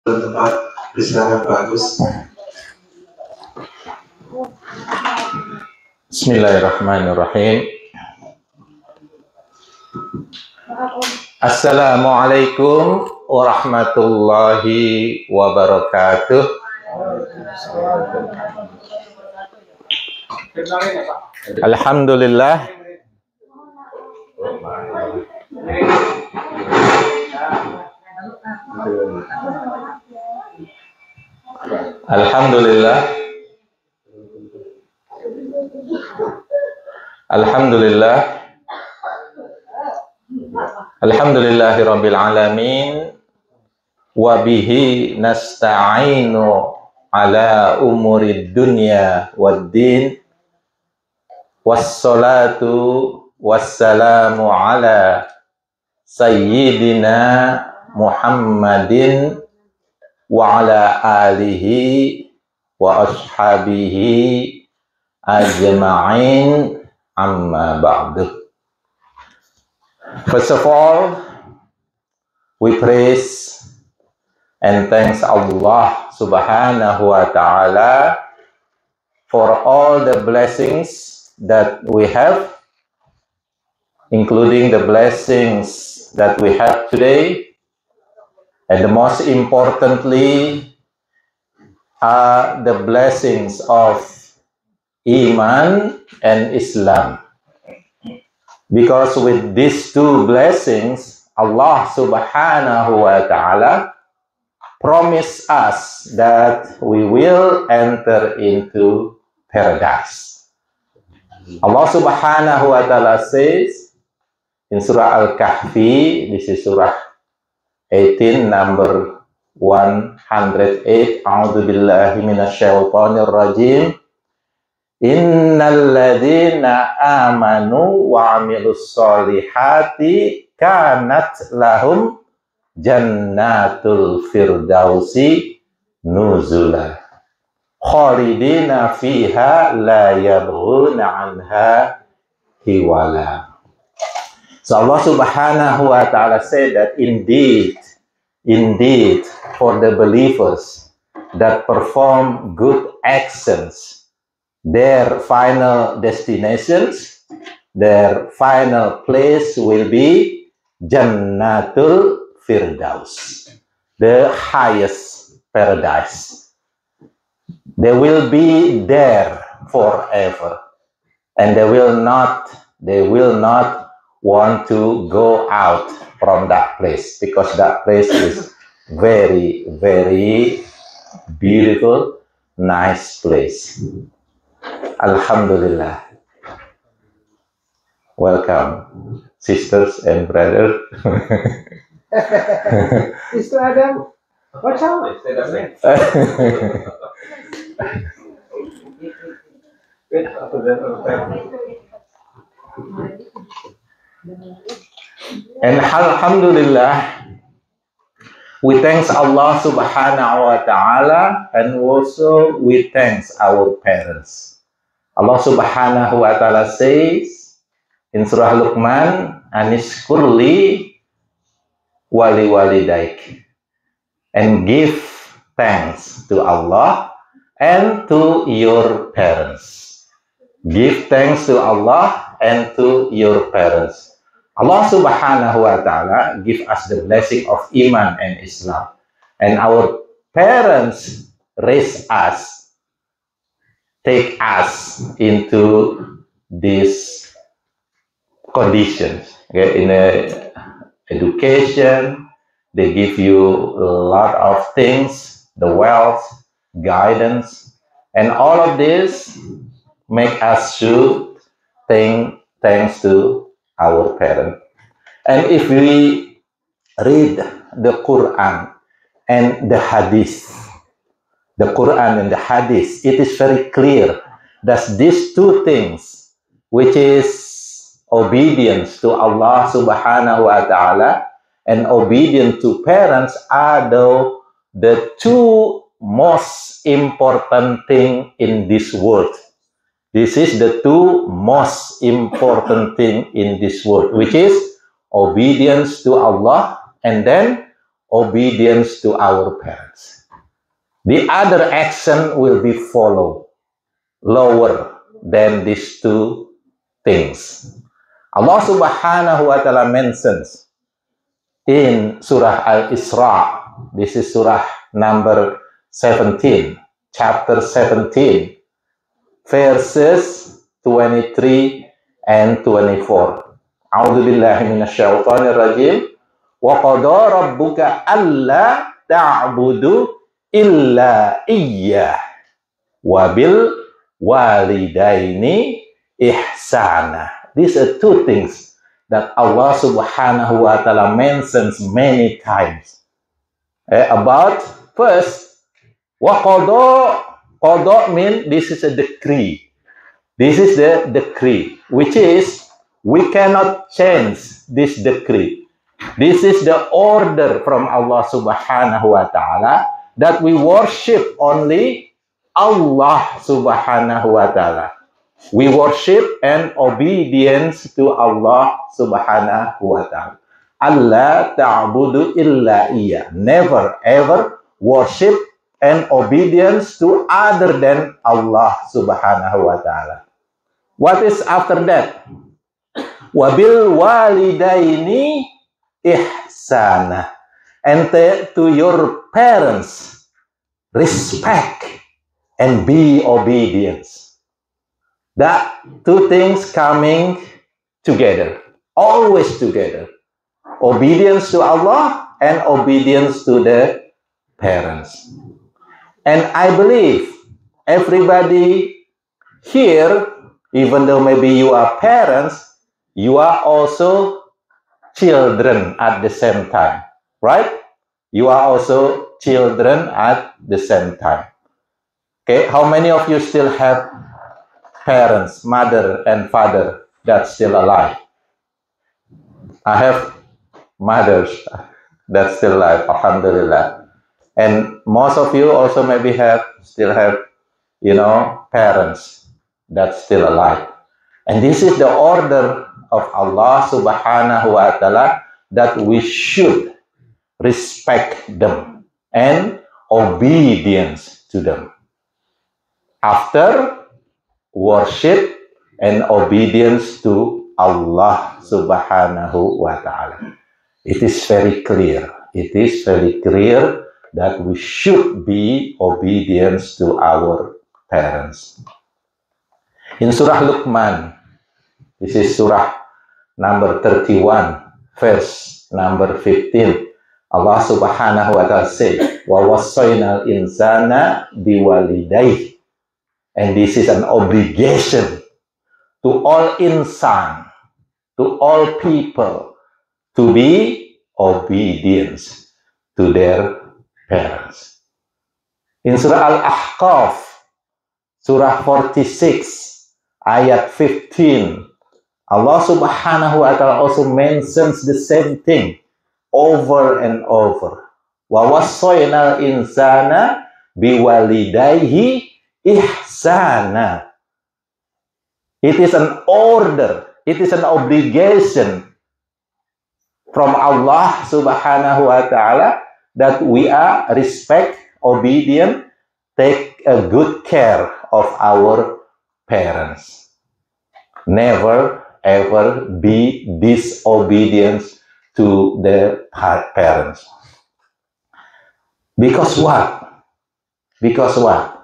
Tempat bersilakan Pak Agus. Bismillahirrahmanirrahim. Assalamualaikum warahmatullahi wabarakatuh. Alhamdulillah. Alhamdulillah. Alhamdulillah. Alhamdulillahi rabbil alamin. Wa bihi nasta'inu ala umurid dunya waddin. Wassalatu wassalamu ala sayyidina Muhammadin wa ala alihi wa ashabihi ajma'in, amma ba'du. First of all, we praise and thanks Allah subhanahu wa ta'ala for all the blessings that we have, including the blessings that we have today, and the most importantly are the blessings of Iman and Islam. Because with these two blessings, Allah subhanahu wa ta'ala promised us that we will enter into paradise. Allah subhanahu wa ta'ala says in Surah Al-Kahfi, this is Surah 18, number 108, A'udzu billahi minasyaitonir rajim. Innal ladzina amanu wa 'amilus solihati kanat lahum jannatul firdausi nuzula khalidina fiha la yabghuna 'anha hiwala. So Allah subhanahu wa ta'ala said that indeed, for the believers that perform good actions, their final destinations, their final place will be Jannatul Firdaus, the highest paradise. They will be there forever, and they will not want to go out from that place, because that place is very, very beautiful, nice place. Alhamdulillah. Welcome, sisters and brothers. Sister Adam, what's up? And alhamdulillah, we thanks Allah subhanahu wa ta'ala, and also we thanks our parents. Allah subhanahu wa ta'ala says in Surah Luqman, Anishkurli wali walidaik, and give thanks to Allah and to your parents. Give thanks to Allah and to your parents. Allah subhanahu wa ta'ala give us the blessing of Iman and Islam. And our parents raise us, take us into these conditions. Okay? In education, they give you a lot of things, the wealth, guidance, and all of this make us should thanks to our parents. And if we read the Quran and the Hadith, the Quran and the Hadith, it is very clear that these two things, which is obedience to Allah subhanahu wa ta'ala and obedience to parents, are the two most important things in this world. This is the two most important thing in this world, which is obedience to Allah and then obedience to our parents. The other action will be followed lower than these two things. Allah Subhanahu wa Ta'ala mentions in Surah Al-Isra, this is Surah number 17, chapter 17, verses 23 and 24. A'udzu billahi minasyaitonir rajim. Wa qada rabbuka alla ta'budu illa iyyah wa bil walidaini ihsana. These are two things that Allah Subhanahu wa Ta'ala mentions many times. About first, wa qada means this is a decree. This is the decree, which is we cannot change this decree. This is the order from Allah Subhanahu wa Ta'ala that we worship only Allah Subhanahu wa Ta'ala. We worship and obedience to Allah Subhanahu wa Ta'ala. Allah ta'budu illa iya. Never ever worship and obedience to other than Allah Subhanahu wa Ta'ala. What is after that? Wabil walidaini ihsana. And to your parents, respect and be obedience. That two things coming together, always together. Obedience to Allah and obedience to the parents. And I believe everybody here, even though maybe you are parents, you are also children at the same time, right? You are also children at the same time. Okay, how many of you still have parents, mother and father that's still alive? I have mothers that's still alive, alhamdulillah. And most of you also maybe still have, parents that's still alive. And this is the order of Allah Subhanahu wa Ta'ala that we should respect them and obedience to them. After worship and obedience to Allah Subhanahu wa Ta'ala. It is very clear. It is very clear that we should be obedience to our parents. In Surah Luqman, this is Surah number 31, verse number 15. Allah Subhanahu wa Ta'ala said, "Wa wasainal insana biwalidayhi." And this is an obligation to all insan, to all people, to be obedience to their parents. In Surah Al-Ahqaf, Surah 46, ayat 15, Allah Subhanahu wa Ta'ala also mentions the same thing over and over. Wa wasainal insana biwalidayhi ihsana. It is an order, it is an obligation from Allah Subhanahu wa Ta'ala that we are respect, obedient, take a good care of our parents. Never ever be disobedient to the parents. Because what? Because what?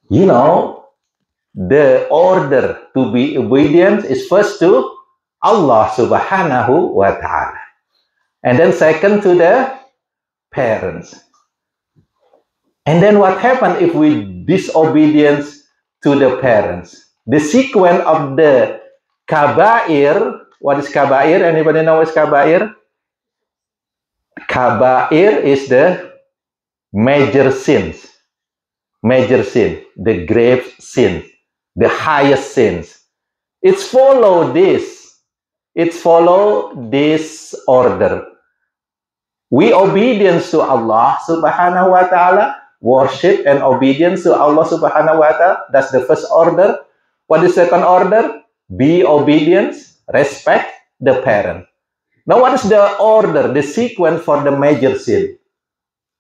The order to be obedient is first to Allah Subhanahu wa Ta'ala. And then second to the parents. And then what happens if we disobedience to the parents? The sequence of the kabair. What is kabair? Anybody know what is kabair? Kabair is the major sins. Major sin, the grave sin, the highest sins. It's follow this. It's follow this order. We obedience to Allah Subhanahu wa Ta'ala, worship and obedience to Allah Subhanahu wa Ta'ala. That's the first order. What is the second order? Be obedience, respect the parent. Now what is the order, the sequence for the major sin?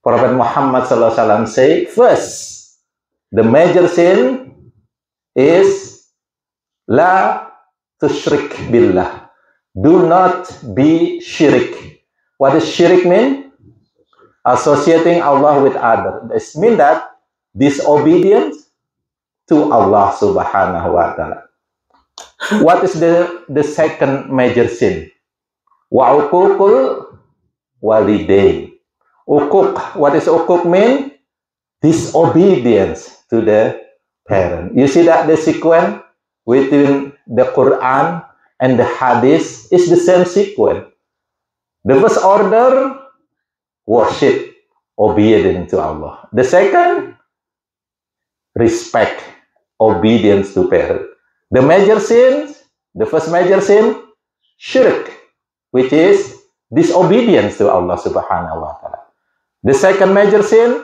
Prophet Muhammad SAW say, first, the major sin is la tushrik billah. Do not be shirik. What does shirik mean? Associating Allah with other. This means that disobedience to Allah subhanahu wa ta'ala. What is the second major sin? Wa uququl walidain. Uquq. What does uquq mean? Disobedience to the parent. You see that the sequence within the Quran and the Hadith is the same sequence. The first order, worship, obedience to Allah. The second, respect, obedience to parent. The major sins, the first major sin, shirk, which is disobedience to Allah subhanahu wa ta'ala. The second major sin,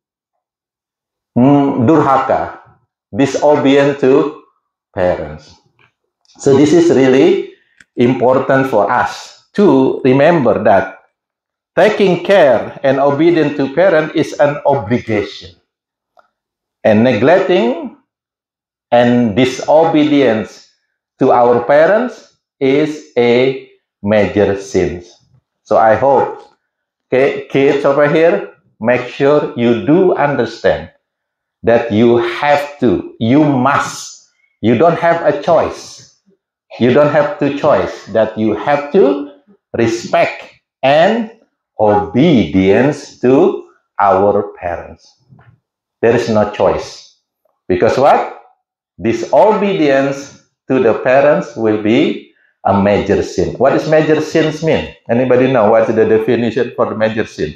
durhaka, disobedience to parents. So this is really important for us to remember that taking care and obedience to parents is an obligation. And neglecting and disobedience to our parents is a major sin. So I hope, okay, kids over here, make sure you do understand that you have to, you must, you don't have a choice. You don't have to choice, that you have to respect and obedience to our parents. There is no choice. Because what? Disobedience to the parents will be a major sin. What does major sins mean? Anybody know what is the definition for the major sin?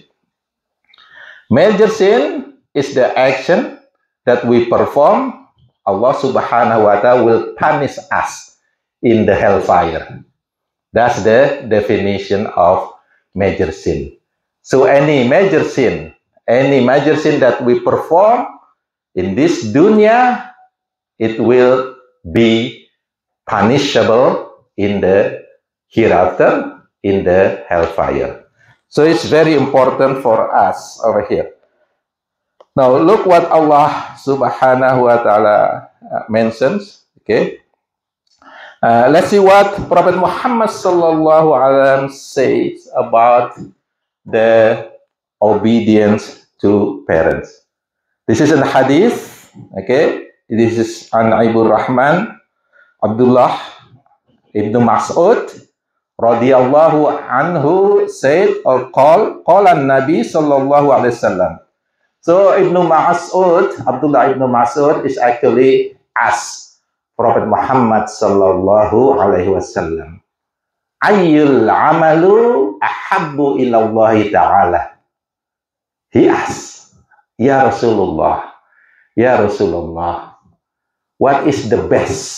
Major sin is the action that we perform. Allah subhanahu wa ta'ala will punish us in the hellfire. That's the definition of major sin. So any major sin that we perform in this dunya, it will be punishable in the hereafter, in the hellfire. So it's very important for us over here. Now look what Allah subhanahu wa ta'ala mentions. Okay. Let's see what Prophet Muhammad sallallahu alaihi wasallam says about the obedience to parents. This is a hadith. Okay. This is an Ibn Rahman Abdullah ibn Mas'ud radiyallahu anhu said or call an-Nabi sallallahu alaihi wasallam. So Ibn Mas'ud, Abdullah ibn Mas'ud is actually asked Prophet Muhammad sallallahu alaihi wasallam, ayyul amalu ahabbu ilallahi ta'ala. He asked, Ya Rasulullah, what is the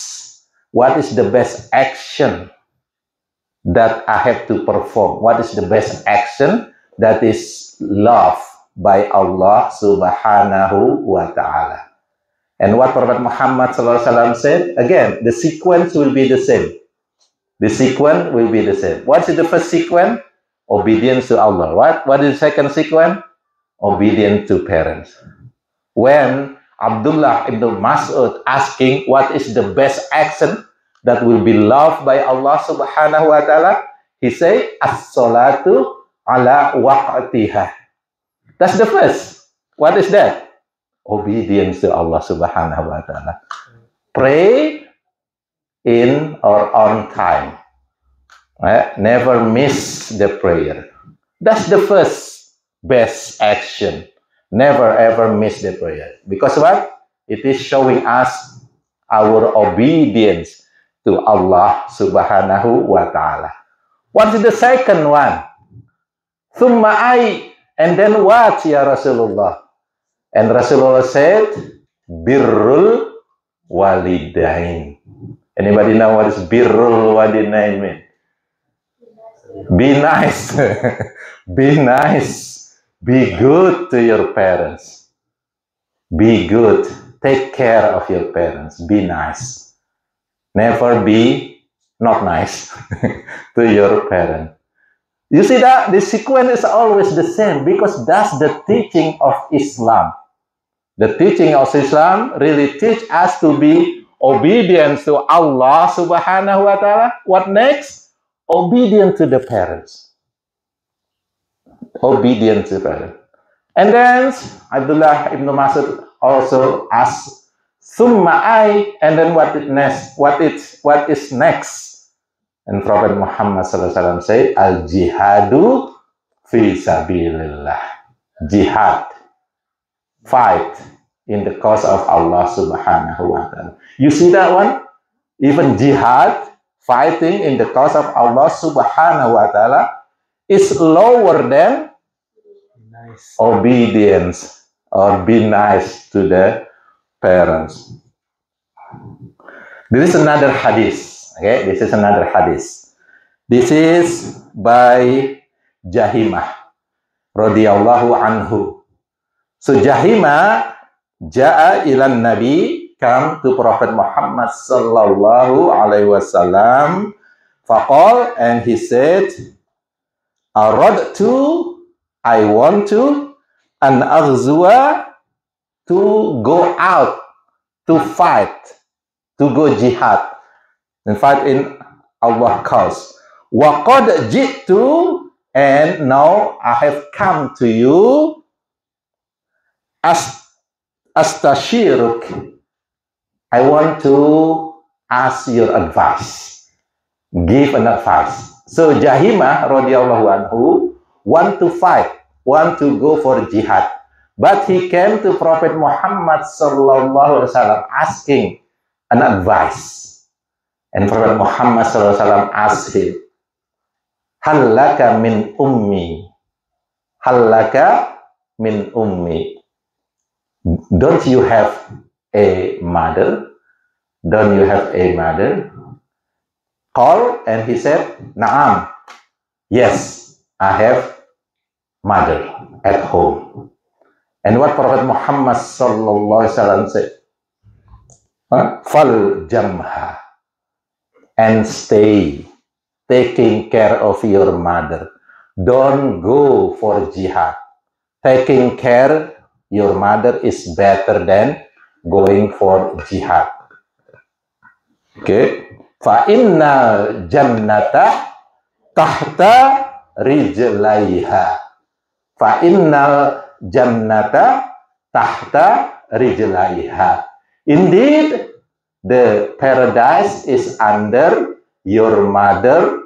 best action that I have to perform? What is the best action that is loved by Allah subhanahu wa ta'ala? And what Prophet Muhammad SAW said, again, the sequence will be the same. The sequence will be the same. What is the first sequence? Obedience to Allah. What is the second sequence? Obedience to parents. When Abdullah ibn Mas'ud asking what is the best action that will be loved by Allah subhanahu wa ta'ala, he say, as-salatu ala waqtiha. That's the first. What is that? Obedience to Allah subhanahu wa ta'ala. Pray in or on time. Never miss the prayer. That's the first best action. Never ever miss the prayer. Because what? It is showing us our obedience to Allah subhanahu wa ta'ala. What is the second one? Thumma ay. And then what, ya Rasulullah? And Rasulullah said, birrul walidain. Anybody know what is birrul walidain mean? Be nice. Be nice. Be good to your parents. Be good. Take care of your parents. Be nice. Never be not nice to your parents. You see that the sequence is always the same because that's the teaching of Islam. The teaching of Islam really teach us to be obedient to Allah subhanahu wa ta'ala. What next? Obedient to the parents. Obedient to parents. And then Abdullah ibn Mas'ud also asked, Summa I, and then what is next? What is next? And Prophet Muhammad SAW said, Al jihadu fi sabilillah. Jihad. Fight in the cause of Allah subhanahu wa ta'ala. You see that one? Even jihad, fighting in the cause of Allah subhanahu wa ta'ala, is lower than obedience or be nice to the parents. This is another hadith. Okay, this is another hadith. This is by Jahimah radhiyallahu anhu. So Jahimah ja'a ilan Nabi, come to Prophet Muhammad sallallahu alaihi wasallam. Faqal, and he said, Aradtu, I want to, an aghzuwa, to go out, to fight, to go jihad, and fight in Allah's cause. Wa qad ji'tu, and now I have come to you, astashiruk, I want to ask your advice, give an advice. So Jahimah radhiyallahu anhu want to fight, want to go for jihad, but he came to Prophet Muhammad sallallahu alaihi wasallam asking an advice. And Prophet Muhammad sallallahu alaihi wasallam asked him, Hal laka min ummi? Hal laka min ummi? Don't you have a mother? Don't you have a mother? Call, and he said, Naam. Yes, I have mother at home. And what Prophet Muhammad sallallahu alaihi wasallam said? Fal jamha, and stay taking care of your mother. Don't go for jihad. Taking care your mother is better than going for jihad. Okay. Fa inna jannata tahta rijlaiha. Fa inna jannata tahta rijlaiha. Indeed, the paradise is under your mother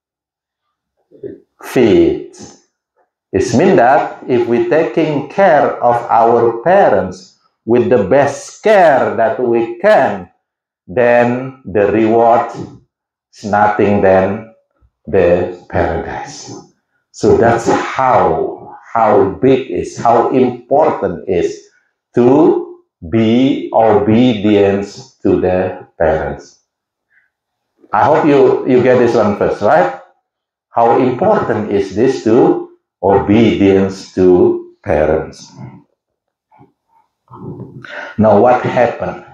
feet. It means that if we're taking care of our parents with the best care that we can, then the reward is nothing than the paradise. So that's how big is, how important is to be obedient to the parents. I hope you get this one first, right? How important is this to obedience to parents? Now what happened?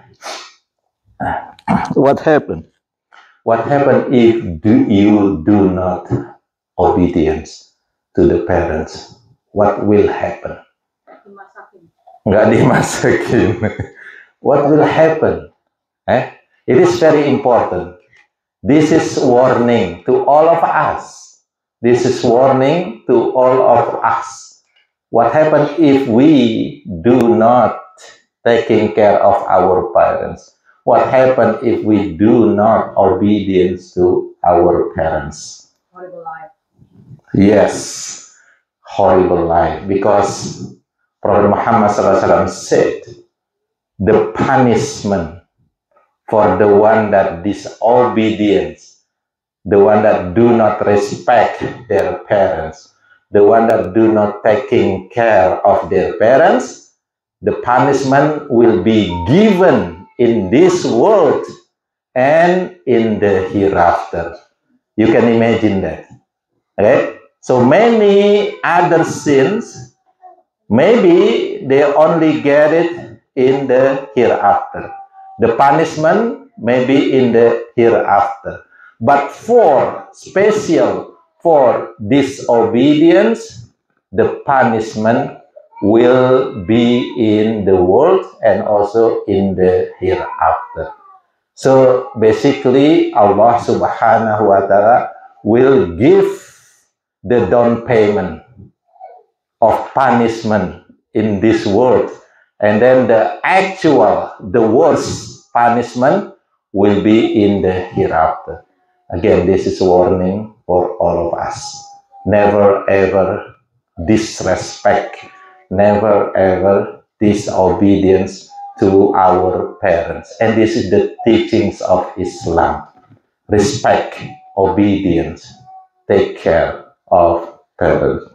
What happened? What happened if you do not obedience to the parents? What will happen? Nggak dimasakin. What will happen? It is very important. This is warning to all of us. This is warning to all of us. What happens if we do not taking care of our parents? What happens if we do not obedience to our parents? Horrible life. Yes, horrible life. Because Prophet Muhammad SAW said, the punishment for the one that disobedience, the one that do not respect their parents, the one that do not taking care of their parents, the punishment will be given in this world and in the hereafter. You can imagine that. Okay? So many other sins, maybe they only get it in the hereafter. The punishment may be in the hereafter. But for special for disobedience, the punishment will be in the world and also in the hereafter. So basically, Allah Subhanahu wa Ta'ala will give the down payment of punishment in this world, and then the worst punishment will be in the hereafter. Again, this is a warning for all of us. Never ever disrespect, never ever disobedience to our parents. And this is the teachings of Islam. Respect, obedience, take care of parents.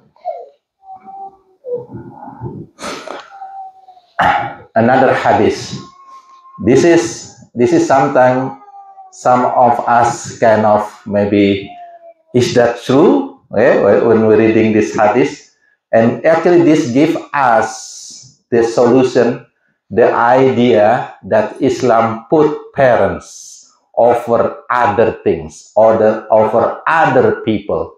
Another hadith. This is sometimes some of us kind of maybe, is that true? When we're reading this hadith, and actually this gives us the solution, the idea that Islam put parents over other things, or over other people.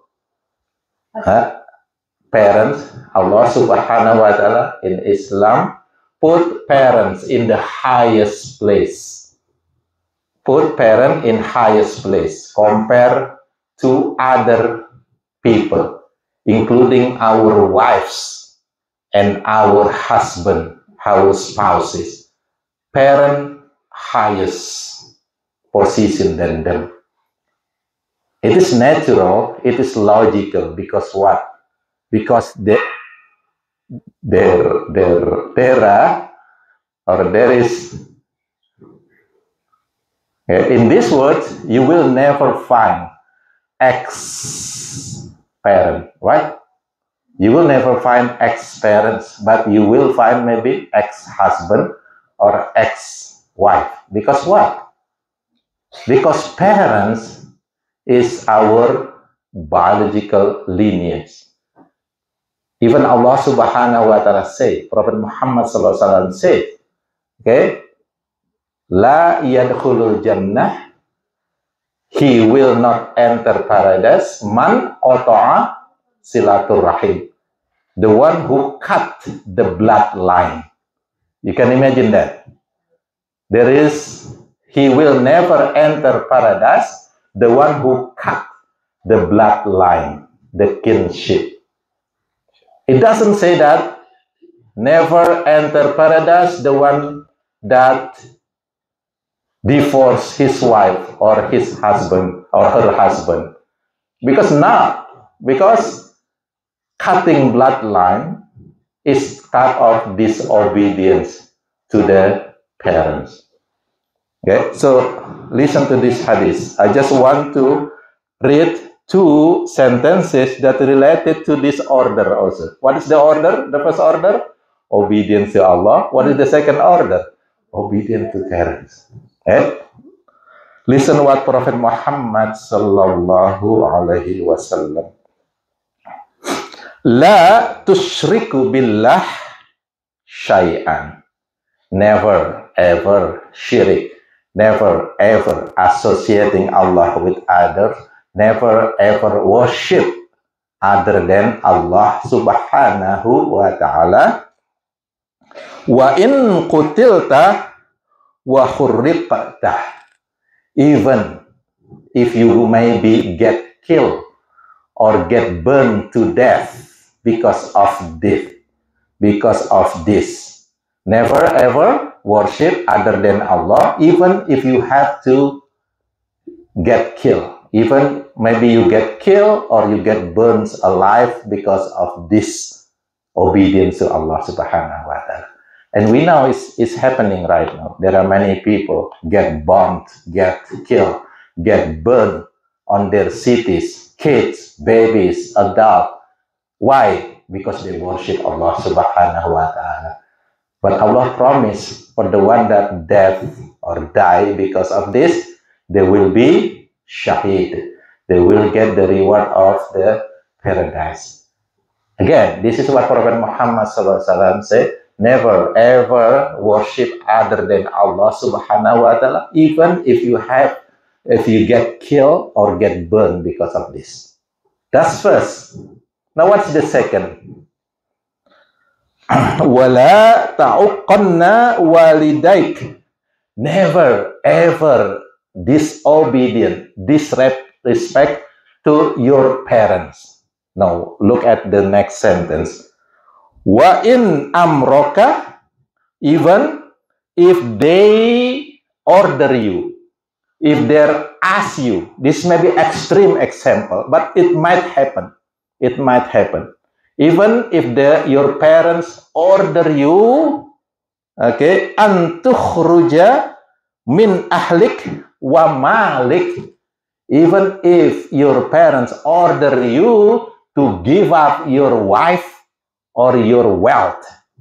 Parents, Allah Subhanahu wa Ta'ala in Islam put parents in the highest place. Put parent in highest place compared to other people, including our wives and our husband, our spouses. Parent highest position than them. It is natural, it is logical, because what? Because there is, in this world, you will never find ex-parent, right? You will never find ex-parents, but you will find maybe ex-husband or ex-wife. Because what? Because parents is our biological lineage. Even Allah Subhanahu wa Ta'ala said, Prophet Muhammad sallallahu alaihi wasallam said, okay, La yadkhulul jannah, he will not enter paradise, man qata'a silatur rahim, the one who cut the bloodline. You can imagine that. He will never enter paradise, the one who cut the bloodline, the kinship. It doesn't say that never enter paradise the one that divorce his wife or his husband or her husband. Because cutting bloodline is type of disobedience to the parents. Okay, so listen to this hadith. I just want to read two sentences that related to this order also. What is the order? The first order? Obedience to Allah. What is the second order? Obedience to parents. Okay? Listen what Prophet Muhammad sallallahu alaihi wasallam. La tushriku billah syai'an. Never ever syirik. Never ever associating Allah with others. Never ever worship other than Allah Subhanahu wa Ta'ala. Wa in qutilta wa khurriqta, even if you maybe get killed or get burned to death because of this, never ever worship other than Allah, even if you have to get killed, even maybe you get killed or you get burned alive because of this obedience to Allah Subhanahu wa Ta'ala. And we know it's happening right now. There are many people get bombed, get killed, get burned on their cities, kids, babies, adults. Why? Because they worship Allah Subhanahu wa Ta'ala. But Allah promised for the one that death or die because of this, they will be shahid. They will get the reward of the paradise. Again, this is what Prophet Muhammad SAW said. Never ever worship other than Allah Subhanahu wa Ta'ala, even if you get killed or get burned because of this. That's first. Now what's the second? Wala ta'uqanna walidaik. Never ever disobedient, disrespect to your parents. Now look at the next sentence. Wa in amroka, even if they order you, if they ask you. This may be extreme example, but it might happen. It might happen. Even if your parents order you, okay, antukhruja min ahlik wa malik. Even if your parents order you to give up your wife or your wealth,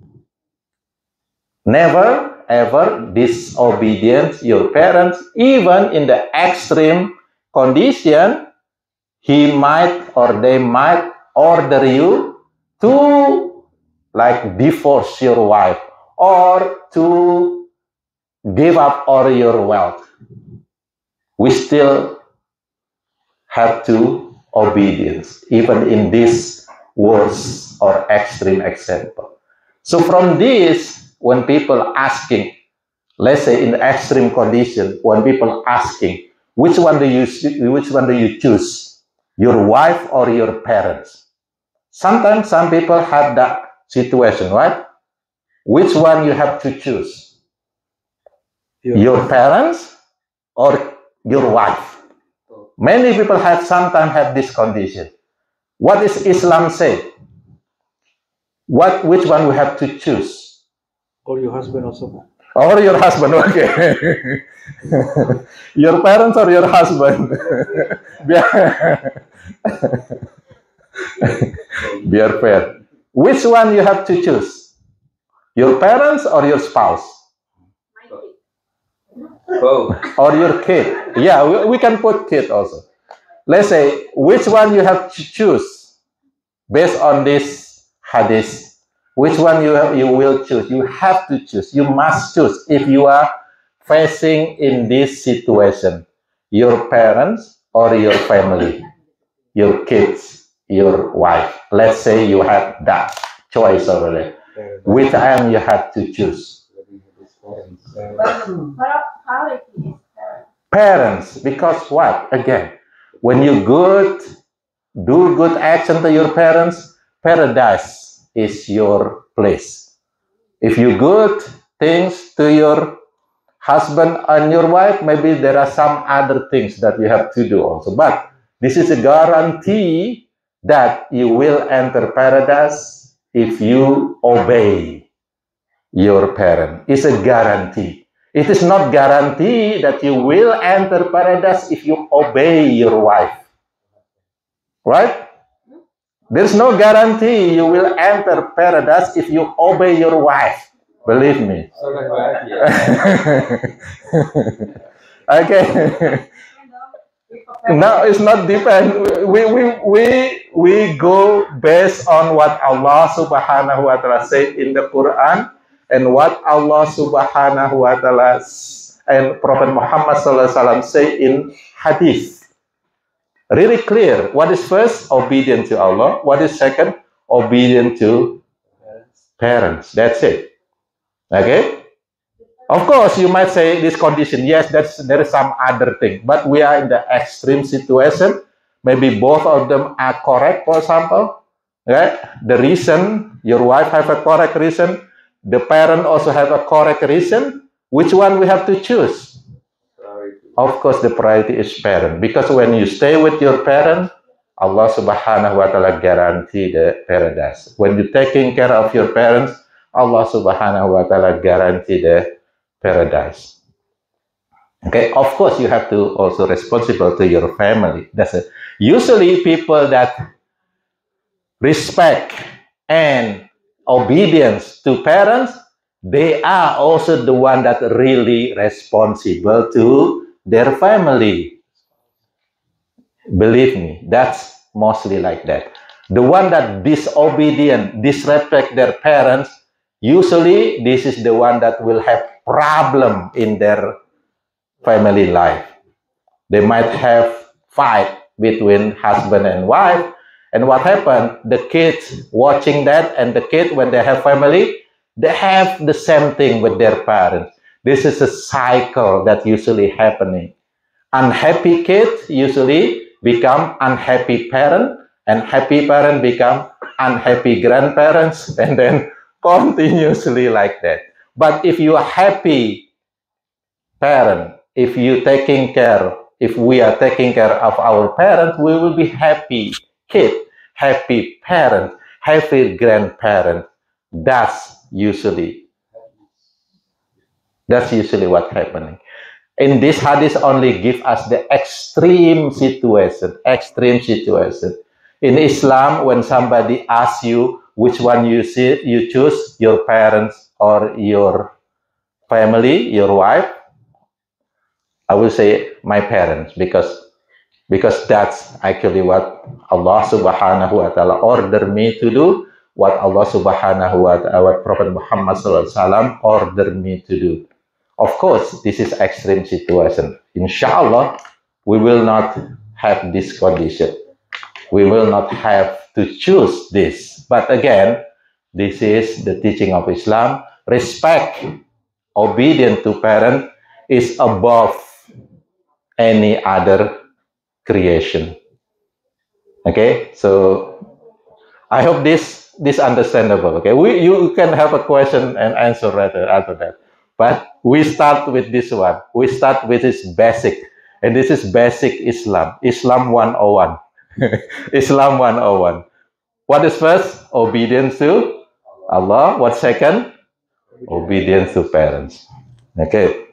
never ever disobedient your parents. Even in the extreme condition, he might or they might order you to like divorce your wife or to give up all your wealth. We still have to obedience even in this worst or extreme example. So from this, when people asking, let's say in the extreme condition, when people asking, which one do you choose, your wife or your parents? Sometimes some people have that situation, right? Which one you have to choose? Your parents or your wife? Many people sometimes have this condition. What is Islam say? Which one we have to choose? Or your husband also. Or your husband, okay. Your parents or your husband? Biar fair. Which one you have to choose? Your parents or your spouse? Both. Or your kid? Yeah, we can put kid also. Let's say, which one you have to choose based on this hadith? Which one you will choose? You have to choose. You must choose if you are facing in this situation. Your parents or your family, your kids, your wife. Let's say you have that choice already. Which one you have to choose? Parents, because what? Again, when you do good action to your parents, paradise is your place. If you good things to your husband and your wife, maybe there are some other things that you have to do also. But this is a guarantee that you will enter paradise if you obey your parent. It's a guarantee. It is not guarantee that you will enter paradise if you obey your wife. Right? There's no guarantee you will enter paradise if you obey your wife. Believe me. Okay. No, it's not depend. We go based on what Allah Subhanahu wa Ta'ala said in the Quran and what Allah Subhanahu wa Ta'ala and Prophet Muhammad Sallallahu Alaihi Wasallam say in Hadith. Really clear. What is first? Obedient to Allah. What is second? Obedient to parents. That's it. Okay? Of course, you might say this condition, yes, there is some other thing. But we are in the extreme situation. Maybe both of them are correct, for example. Right? The reason, your wife have a correct reason. The parent also have a correct reason. Which one we have to choose? Of course, the priority is parent. Because when you stay with your parent, Allah Subhanahu wa Ta'ala guarantee the paradise. When you're taking care of your parents, Allah Subhanahu wa Ta'ala guarantee the paradise. Okay, of course, you have to also responsible to your family. That's it. Usually, people that respect and obedience to parents, they are also the one that really responsible to their family. Believe me, that's mostly like that. The one that disobedient, disrespect their parents, usually this is the one that will have problem in their family life. They might have fight between husband and wife. And what happened? The kids watching that, and the kid, when they have family, they have the same thing with their parents. This is a cycle that usually happening. Unhappy kids usually become unhappy parent, and happy parent become unhappy grandparents, and then continuously like that. But if you are happy parent, if we are taking care of our parents, we will be happy kid, happy parent, happy grandparent. That's usually what's happening. In this hadith only give us the extreme situation. In Islam, when somebody asks you which one you choose, your parents or your family, your wife, I will say my parents, because that's actually what Allah Subhanahu wa Ta'ala ordered me to do, what Allah Subhanahu wa Ta'ala, what Prophet Muhammad Sallallahu Alaihi Wasallam ordered me to do. Of course, this is extreme situation. Inshallah, we will not have this condition. We will not have to choose this. But again, this is the teaching of Islam. Respect, obedience to parents is above any other creation. Okay, so I hope this understandable. Okay, you can have a question and answer rather after that. But we start with this one. We start with this basic, and this is basic Islam. Islam 101. Islam 101. What is first? Obedience to Allah. What second? Obedience to parents. Okay.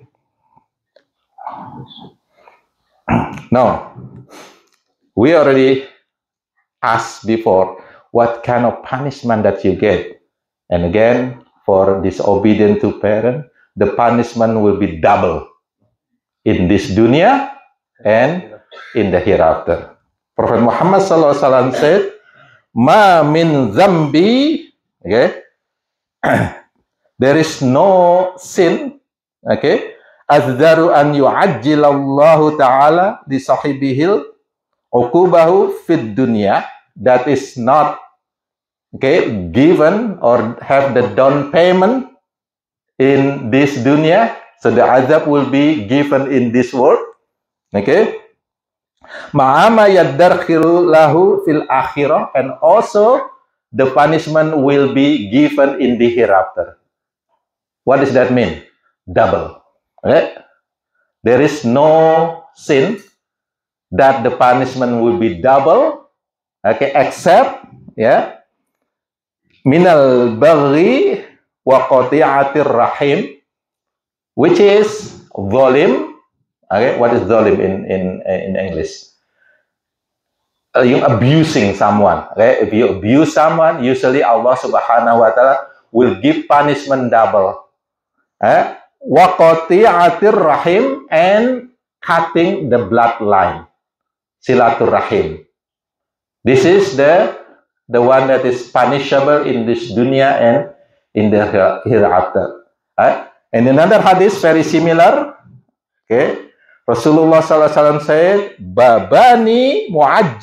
Now, we already asked before what kind of punishment that you get. And again, for disobedience to parents, the punishment will be double in this dunya and in the hereafter. Prophet Muhammad SAW said, "Ma min zambi," okay, there is no sin, okay, azdaru an yu'ajjilallahu ta'ala li sahibihil uqubahu fid dunya, that is not, okay, given or have the down payment in this dunya, so the azab will be given in this world, okay. Ma'ama yaddarkhiru lahu fil akhirah, and also the punishment will be given in the hereafter. What does that mean? Double. Okay? There is no sin that the punishment will be double, okay, except, yeah, minal baghi wa qati'atir rahim, which is zalim. Okay, what is zalim in English? You abusing someone. Okay, if you abuse someone, usually Allah Subhanahu wa Ta'ala will give punishment double. Wa qati'atir rahim, and cutting the bloodline, silatur rahim. This is the one that is punishable in this dunya and in the hereafter. And another hadith very similar. Okay, Rasulullah SAW said, babani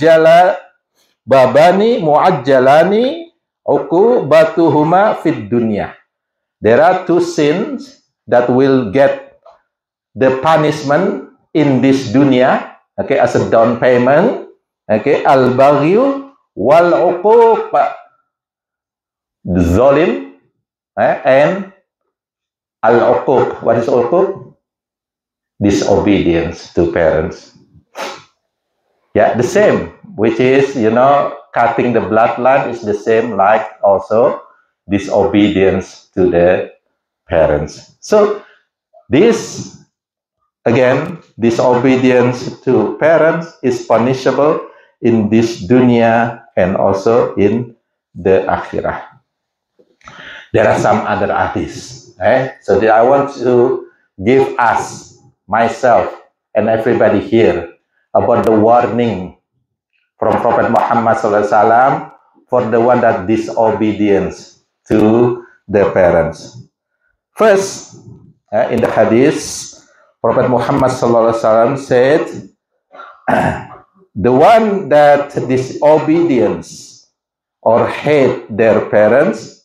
mu'ajjalani uqubatuhuma fid dunya. There are two sins that will get the punishment in this dunya, okay, as a down payment, okay, al-baghyu wal uquq, the zalim, and al-uquq. What is uquq? Disobedience to parents. Yeah, the same, which is, you know, cutting the bloodline is the same like also disobedience to the parents. So this, again, disobedience to parents is punishable in this dunya and also in the akhirah. There are some other hadiths. So I want to give us, myself and everybody here, about the warning from Prophet Muhammad SAW for the one that disobedience to the parents. First, in the hadith, Prophet Muhammad SAW said, the one that disobedience or hate their parents,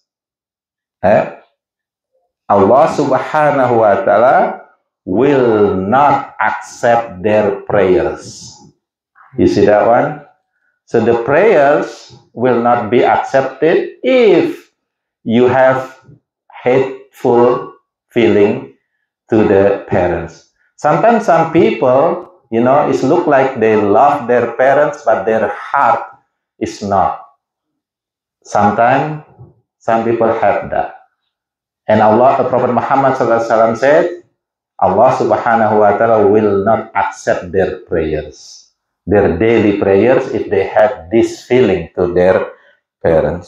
Allah Subhanahu wa Ta'ala will not accept their prayers. You see that one? So the prayers will not be accepted if you have hateful feeling to the parents. Sometimes some people, it look like they love their parents, but their heart is not. Sometimes some people have that. And Prophet Muhammad SAW said, Allah Subhanahu wa Ta'ala will not accept their prayers, their daily prayers, if they have this feeling to their parents.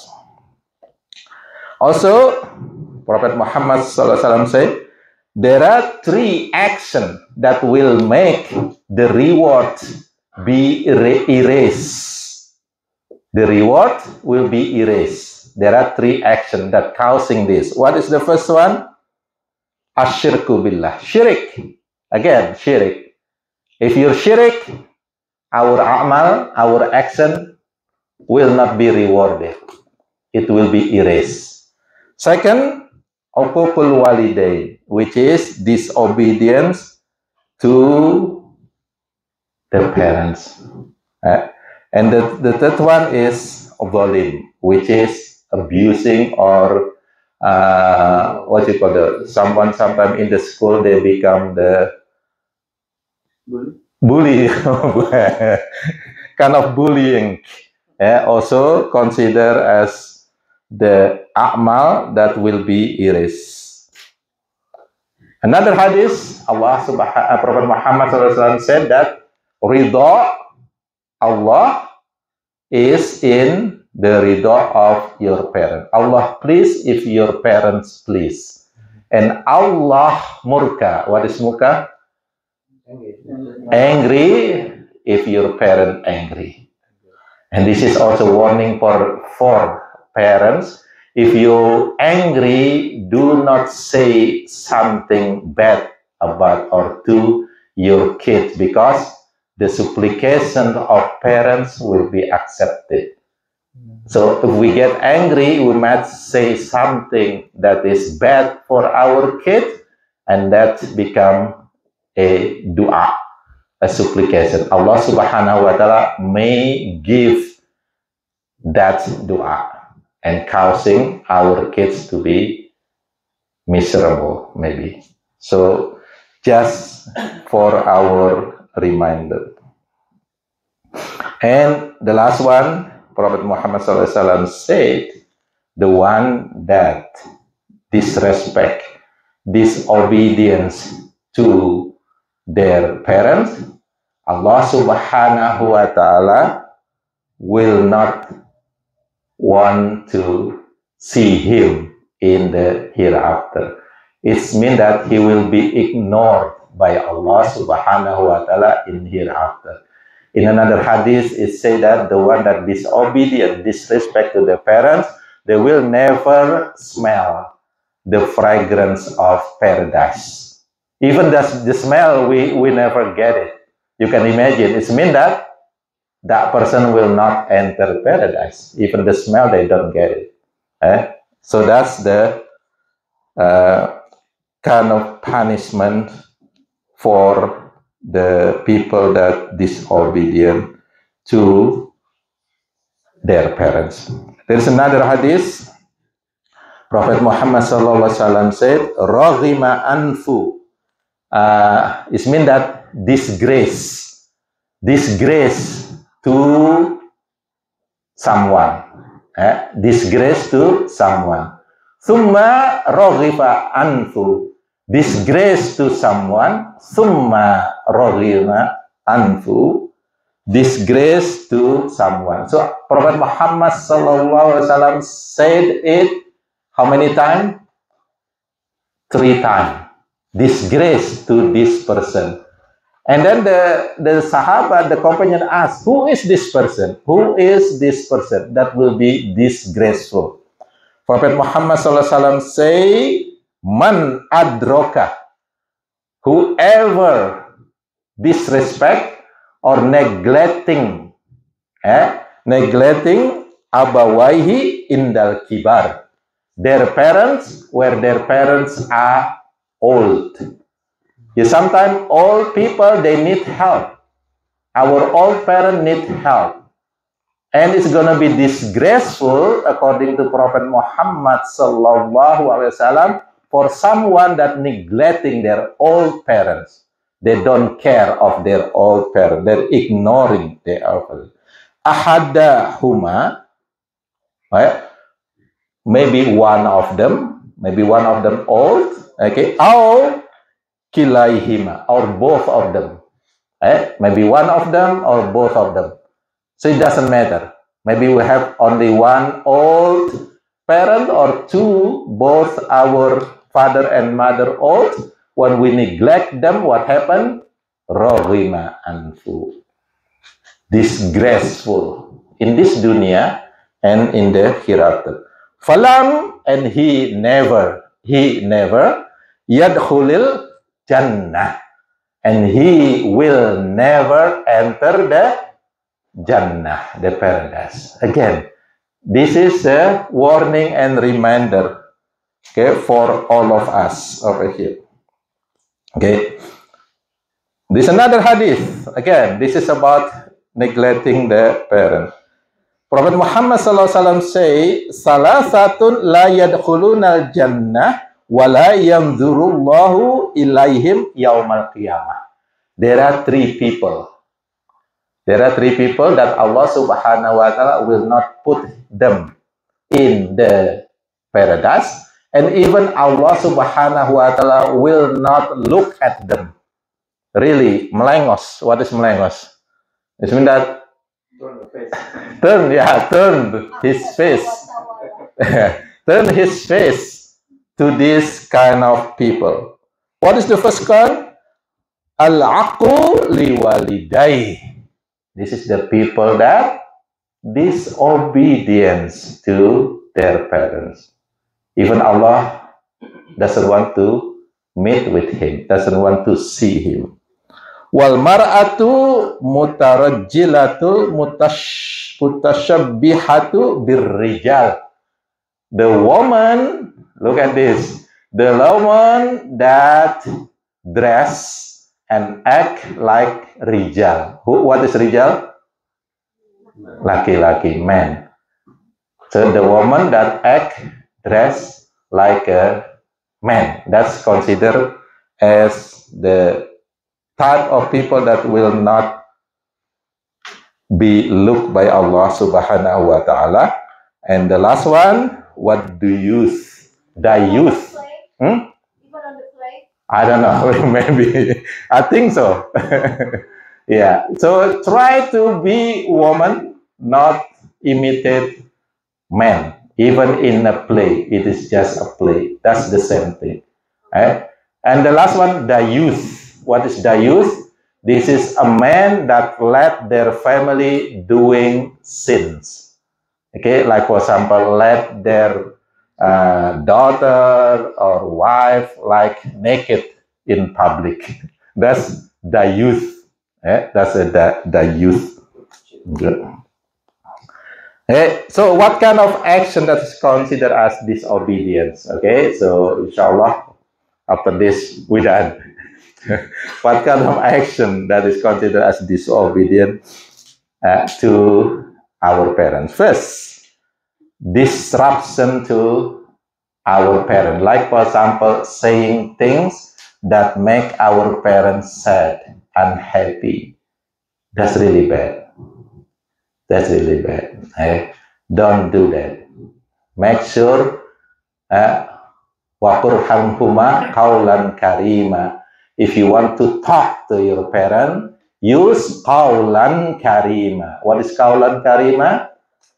Also, Prophet Muhammad SAW said, there are 3 actions that will make the reward be erased. The reward will be erased. There are 3 actions that causing this. What is the first one? Asyirku billah. Syirik. Again, syirik. If you're syirik, our amal, our action will not be rewarded. It will be erased. Second, uququl walidain, which is disobedience to the parents. And the third one is zalim, which is abusing or someone sometimes in the school they become the bully kind of bullying. Also consider as the a'mal that will be erased. Another hadith, Prophet Muhammad SAW said that ridha Allah is in the ridha of your parent. Allah please if your parents please. And Allah murka. What is murka? Angry if your parent angry. And this is also warning for parents. If you angry, do not say something bad about or to your kids, because the supplication of parents will be accepted. So if we get angry, we might say something that is bad for our kids, and that become a dua, a supplication. Allah Subhanahu wa Ta'ala may give that dua and causing our kids to be miserable, maybe. So just for our reminder. And the last one, Prophet Muhammad SAW said, the one that disrespect, disobedience to their parents, Allah Subhanahu wa Ta'ala will not want to see him in the hereafter. It means that he will be ignored by Allah Subhanahu wa Ta'ala in hereafter. In another hadith, it says that the one that disobedient, disrespect to the parents, they will never smell the fragrance of paradise. Even the smell, we never get it. You can imagine, it means that that person will not enter paradise. Even the smell, they don't get it. So that's the kind of punishment for the people that disobedient to their parents. There is another hadith. Prophet Muhammad SAW said, "Raghima anfu." It means that disgrace to someone. Disgrace to someone. Thumma raghifa anfu. Disgrace to someone. Thumma raghima anfu. Disgrace to someone. So Prophet Muhammad SAW said it how many times? 3 times. Disgrace to this person. And then the Sahaba, the companion asked, who is this person? Who is this person that will be disgraceful? Prophet Muhammad SAW say, man adroka. Whoever disrespect or neglecting, neglecting abawaihi indal kibar. Their parents, where their parents are old. Sometimes old people, they need help. Our old parents need help. And it's going to be disgraceful, according to Prophet Muhammad sallallahu alaihi wasallam, for someone that neglecting their old parents. They don't care of their old parents. They're ignoring their old parents. Ahadahuma, right? Maybe one of them old, okay, or kilaihima, or both of them. Maybe one of them or both of them. So it doesn't matter. Maybe we have only one old parent or two, both our father and mother old. When we neglect them, what happened? Roghima anfu. Disgraceful in this dunya and in the hereafter. Falam, and he never yadkhulil jannah, and he will never enter the jannah, the paradise. Again, this is a warning and reminder, okay, for all of us over here. Okay, this is another hadith. Again, this is about neglecting the parent. Prophet Muhammad SAW say, salasatun la yadkhulunal jannah wa la yanzurullahu ilaihim yaumal qiyamah. There are three people. There are three people that Allah Subhanahu wa Ta'ala will not put them in the paradise, and even Allah Subhanahu wa Ta'ala will not look at them. Really, melengos. What is melengos? It means that turn his face. Turn his face to this kind of people. What is the first kind? Al-aqu liwalidayh. This is the people that disobedience to their parents. Even Allah doesn't want to meet with him, doesn't want to see him. Wal mar'atu mutarajjilatu mutashabbihatu birrijal. The woman, look at this, the woman that dress and act like rijal. What is rijal? Laki-laki, man. So the woman that act, dress like a man, that's considered as the type of people that will not be looked by Allah Subhanahu wa Ta'ala. And the last one, what do youth? The youth. Even on the plate? I don't know, maybe. I think so. Yeah. So try to be woman, not imitate man. Even in a play, it is just a play. That's the same thing. Right? And the last one, the youth. What is the youth? This is a man that let their family doing sins. Okay, like for example, let their daughter or wife like naked in public. That's the youth. That's the youth. Good. So what kind of action that is considered as disobedience? Okay, so inshallah after this we done. What kind of action that is considered as disobedience to our parents? First, disruption to our parents. Like for example, saying things that make our parents sad, unhappy. That's really bad. That's really bad. Don't do that. Make sure waqurhamhuma qawlan karima. If you want to talk to your parent, use qawlan karima. What is qawlan karima?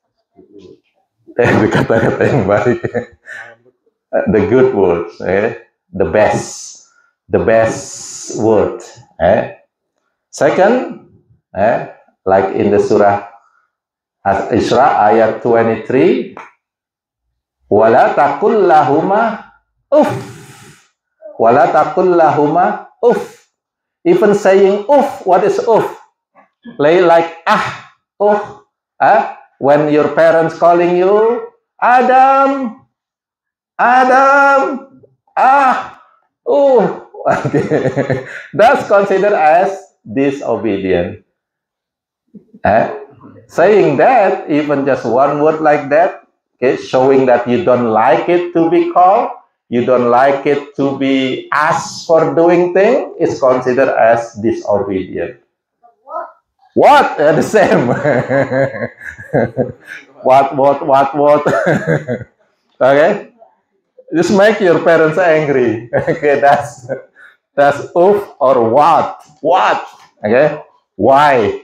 Kata-kata yang baik. The good words, the best word. Second, like in the surah Al-Isra ayat 23, wala taqul lahuma uff, wala taqul lahuma uff. Even saying uff, what is uff? Play like when your parents calling you, Adam, Adam, okay. That's considered as disobedient. Saying that, even just one word like that, okay, showing that you don't like it to be called, you don't like it to be asked for doing things, is considered as disobedient. What? The same. What? Okay? Just make your parents angry. Okay, that's oof or what? What? Okay? Why?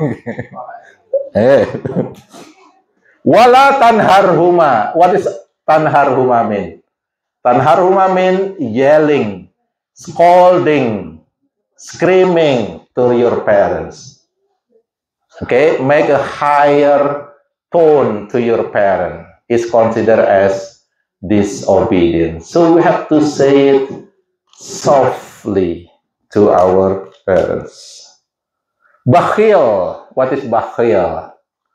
Wala tanharhuma. What is tanharhuma mean? Tanharhuma mean yelling, scolding, screaming to your parents. Okay, make a higher tone to your parent is considered as disobedience. So we have to say it softly to our parents. Bakhil. What is bakhil?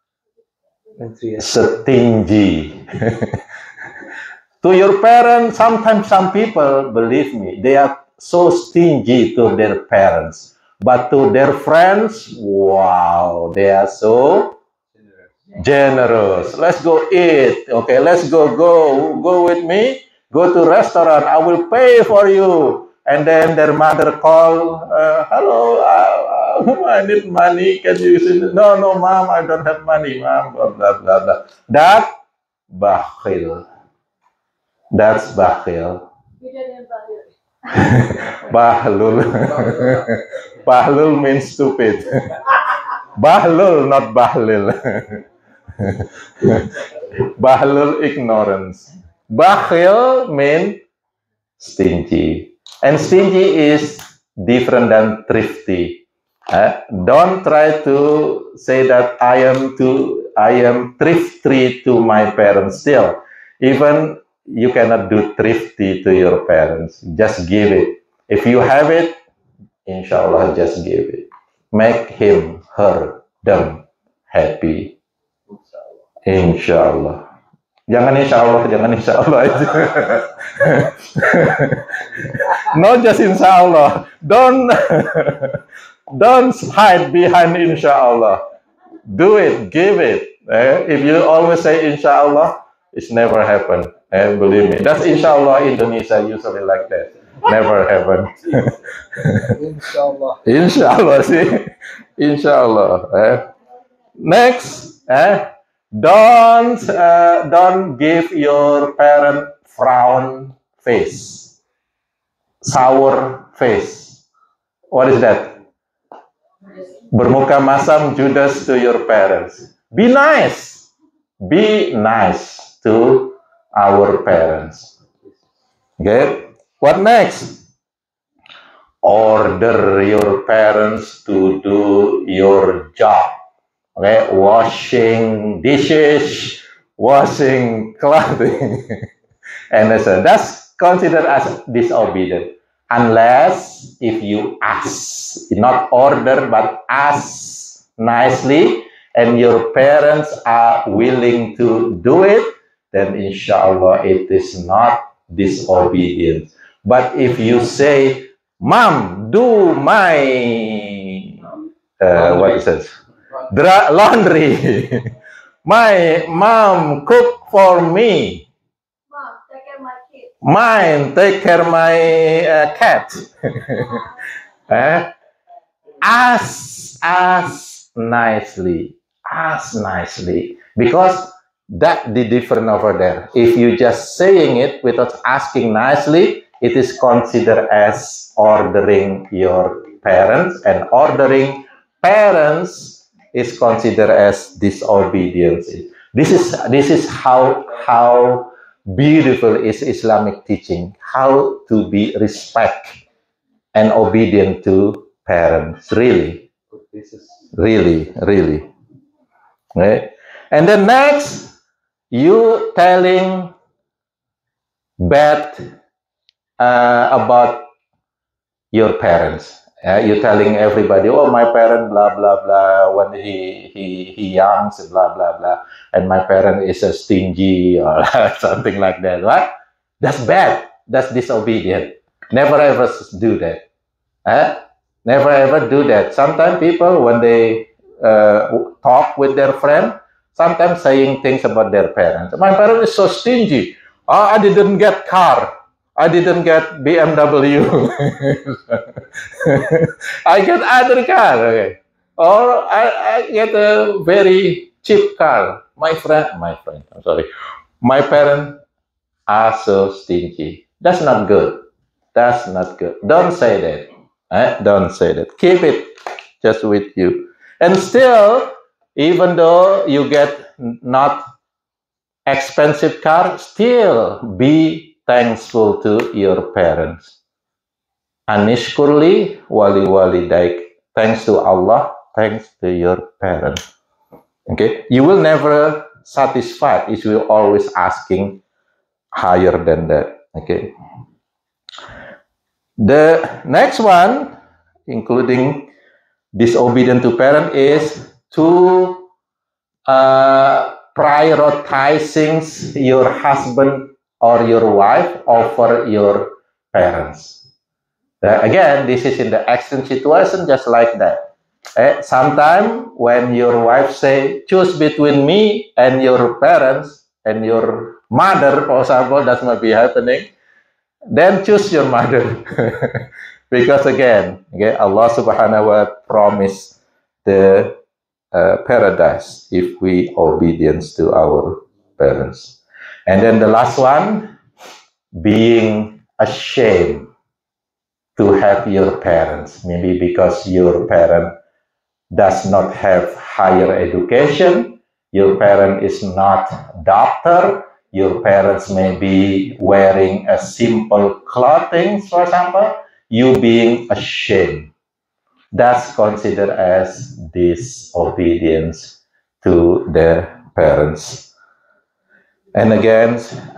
Stingy. To your parents, sometimes some people, believe me, they are so stingy to their parents. But to their friends, wow, they are so generous. Let's go eat. Okay, let's go with me. Go to restaurant. I will pay for you. And then their mother call, hello, I need money. Can you use it? No, mom, I don't have money, mom. Blah, blah, blah, blah. That bakhil. That's bakhil. Bahlul. Bahlul means stupid. Bahlul, not bahlil. Bahlul, ignorance. Bakhil means stingy. And stingy is different than thrifty. Don't try to say that I am thrifty to my parents still. Even you cannot do thrifty to your parents. Just give it. If you have it, inshallah, just give it. Make him, her, them happy. Inshallah. Jangan insya Allah aja. Not just insya Allah. Don't hide behind insya Allah. Do it, give it. If you always say insya Allah, it's never happen. Believe me. That's insya Allah Indonesia usually like that. Never happen. Inshallah. Inshallah, see? Inshallah. Next, don't give your parent frown face, sour face. What is that? Bermuka masam judas to your parents. Be nice. Be nice to our parents. Okay. What next? Order your parents to do your job. Okay, washing dishes, washing clothing, and that's considered as disobedient. Unless if you ask, not order, but ask nicely, and your parents are willing to do it, then inshallah it is not disobedience. But if you say, Mom, do my, what is it? Laundry. My mom cook for me. Mom, take care of my kids. Mine take care of my cat. Ask nicely. Ask nicely. Because that the different over there. If you just saying it without asking nicely, it is considered as ordering your parents, and ordering parents is considered as disobedience. This is how beautiful is Islamic teaching, how to be respect and obedient to parents. Really. Okay? And then next, you telling bad about your parents. You telling everybody, oh, my parent, blah blah blah. When he young, blah blah blah, and my parent is a stingy or something like that. Right? That's bad. That's disobedient. Never ever do that. Never ever do that. Sometimes people, when they talk with their friend, sometimes saying things about their parents. My parent is so stingy. Oh, I didn't get car. I didn't get BMW. I get other car. Okay. Or I get a very cheap car. My friend, I'm sorry. My parents are so stingy. That's not good. That's not good. Don't say that. Don't say that. Keep it just with you. And still, even though you get not expensive car, still be thankful to your parents. Anishkurli wali walidaik. Thanks to Allah, thanks to your parents. Okay, you will never satisfied if you always asking higher than that. Okay. The next one, including disobedient to parent, is to prioritizing your husband or your wife over your parents. Again, this is in the extreme situation, just like that. Sometimes when your wife say, choose between me and your parents and your mother, for example, that might be happening, then choose your mother. Because again, okay, Allah subhanahu wa ta'ala promised the paradise if we obedience to our parents. And then the last one, being ashamed to have your parents. Maybe because your parent does not have higher education, your parent is not doctor, your parents may be wearing a simple clothing, for example, you being ashamed. That's considered as disobedience to the parents. And again,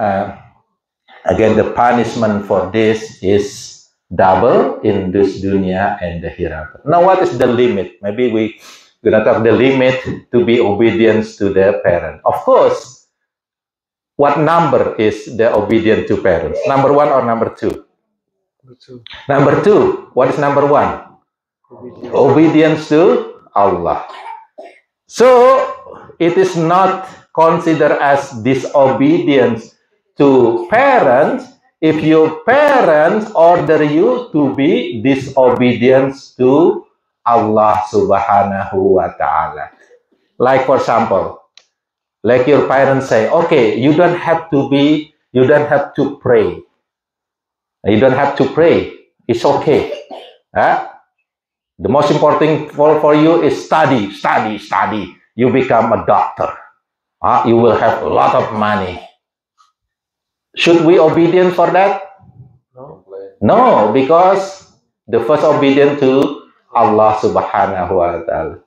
the punishment for this is double in this dunya and the hereafter. Now, what is the limit? Maybe we're gonna talk the limit to be obedience to the parent. Of course, what number is the obedient to parents? Number 1 or number 2? Number 2. Number 2. What is number 1? Obedience to Allah. So it is not considered as disobedience to parents if your parents order you to be disobedience to Allah subhanahu wa ta'ala. Like for example, like your parents say, okay, you don't have to pray. You don't have to pray. It's okay. The most important for you is study. You become a doctor. You will have a lot of money. Should we obedient for that? No, because the first obedient to Allah subhanahu wa ta'ala.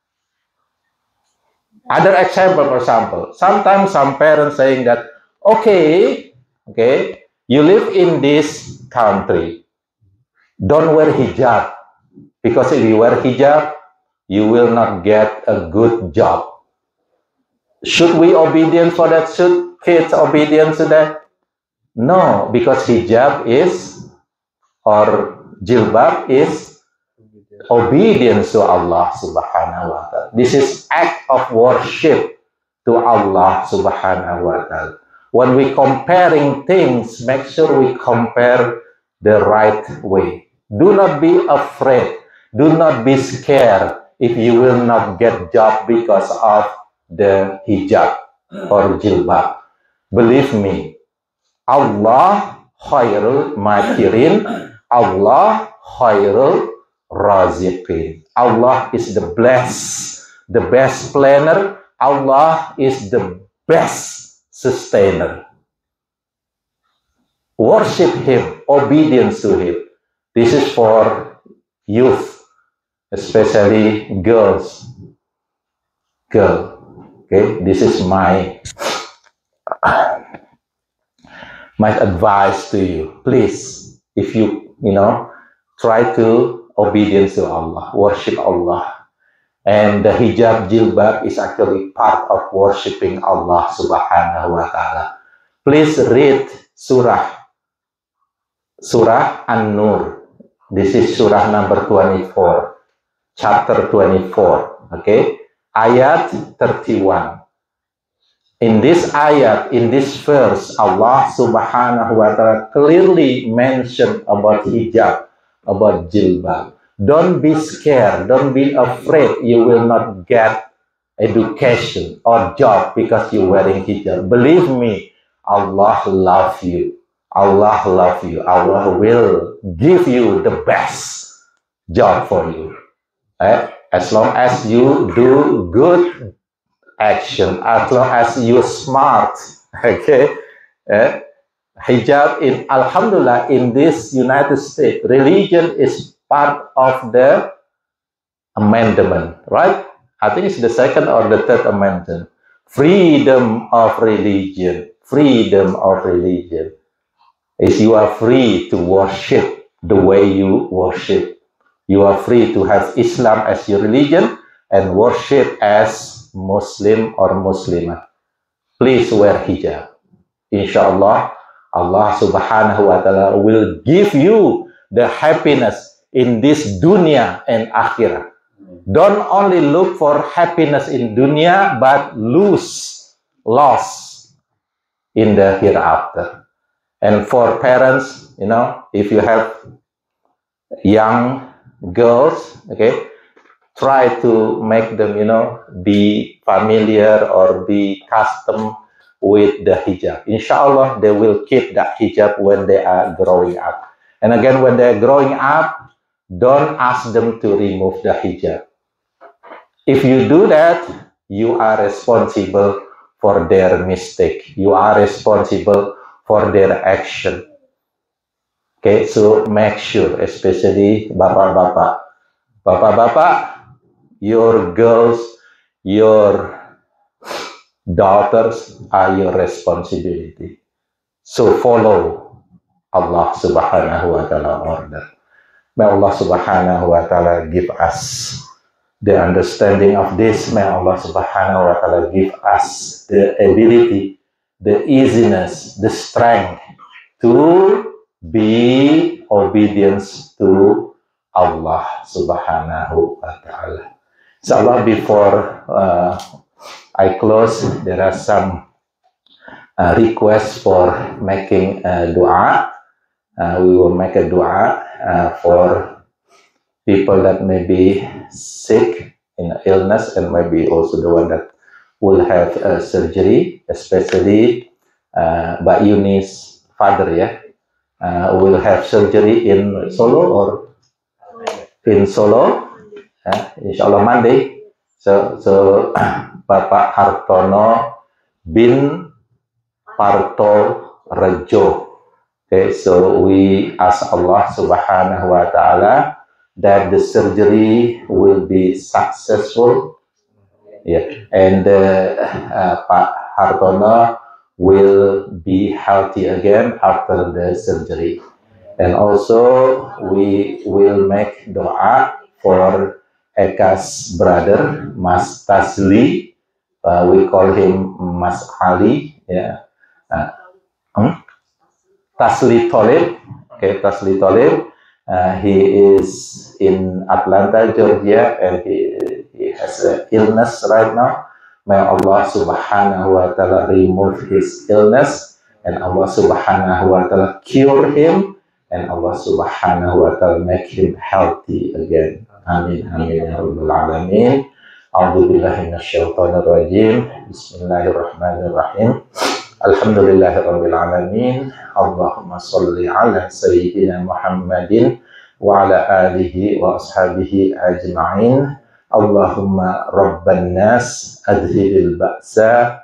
Other example, for example, sometimes some parents saying that, okay, you live in this country, don't wear hijab, because if you wear hijab, you will not get a good job. Should we obedient for that? Should kids obedient to that? No, because hijab is, or jilbab is, obedience to Allah subhanahu wa ta'ala. This is act of worship to Allah subhanahu wa ta'ala. When we comparing things, make sure we compare the right way. Do not be afraid. Do not be scared if you will not get job because of the hijab or jilbab. Believe me, Allah khairul makirin, Allah khairul raziqin. Allah is the best planner. Allah is the best sustainer. Worship Him, obedience to Him. This is for youth, especially girls. Okay, this is my advice to you. Please, if you try to obedience to Allah, worship Allah. And the hijab jilbab is actually part of worshiping Allah subhanahu wa ta'ala. Please read Surah An-Nur. This is Surah number 24, chapter 24, okay? Ayat 31. In this ayat, in this verse, Allah subhanahu wa ta'ala clearly mentioned about hijab, about jilbab. Don't be scared, don't be afraid you will not get education or job because you're wearing hijab. Believe me, Allah loves you. Allah loves you. Allah will give you the best job for you. As long as you do good action, as long as you're smart, okay? Hijab in Alhamdulillah in this United States, religion is part of the amendment, right? I think it's the second or the third amendment. Freedom of religion. Freedom of religion is you are free to worship the way you worship. You are free to have Islam as your religion and worship as Muslim or Muslimah. Please wear hijab. Inshallah, Allah subhanahu wa ta'ala will give you the happiness in this dunya and akhirah. Don't only look for happiness in dunya, but loss in the hereafter. And for parents, you know, if you have young girls, okay, try to make them, you know, be familiar or be custom with the hijab. Inshallah, they will keep that hijab when they are growing up. And again, when they're growing up, don't ask them to remove the hijab. If you do that, you are responsible for their mistake. You are responsible for their action. Okay, so make sure, especially bapak-bapak. Bapak-bapak, your girls, your daughters are your responsibility. So follow Allah subhanahu wa ta'ala order. May Allah subhanahu wa ta'ala give us the understanding of this. May Allah subhanahu wa ta'ala give us the ability, the easiness, the strength to be obedience to Allah subhanahu wa ta'ala. Inshallah, before I close, there are some requests for making a dua. We will make a dua for people that may be sick in illness and maybe also the one that will have surgery, especially Mbak Yunis' father, will have surgery in Solo or in Solo, inshallah Monday. So Bapak Hartono bin Parto Rejo. Okay, so we ask Allah subhanahu wa ta'ala that the surgery will be successful, and Pak Hartono will be healthy again after the surgery. And also we will make doa for Eka's brother, Mas Tasli. We call him Mas Ali, Tasli Tolib. Okay, Tasli Tolib. He is in Atlanta, Georgia, and he has an illness right now. May Allah subhanahu wa ta'ala remove his illness, and Allah subhanahu wa ta'ala cure him, and Allah subhanahu wa ta'ala make him healthy again. Amin, amin, ya rabbal alamin. A'udzu billahi minasyaitonir rajim. Bismillahirrahmanirrahim. Alhamdulillahi rabbil alamin. Allahumma shalli ala sayyidina Muhammadin wa ala alihi wa ashabihi ajma'in. Allahumma rabban nas adhibil ba'sa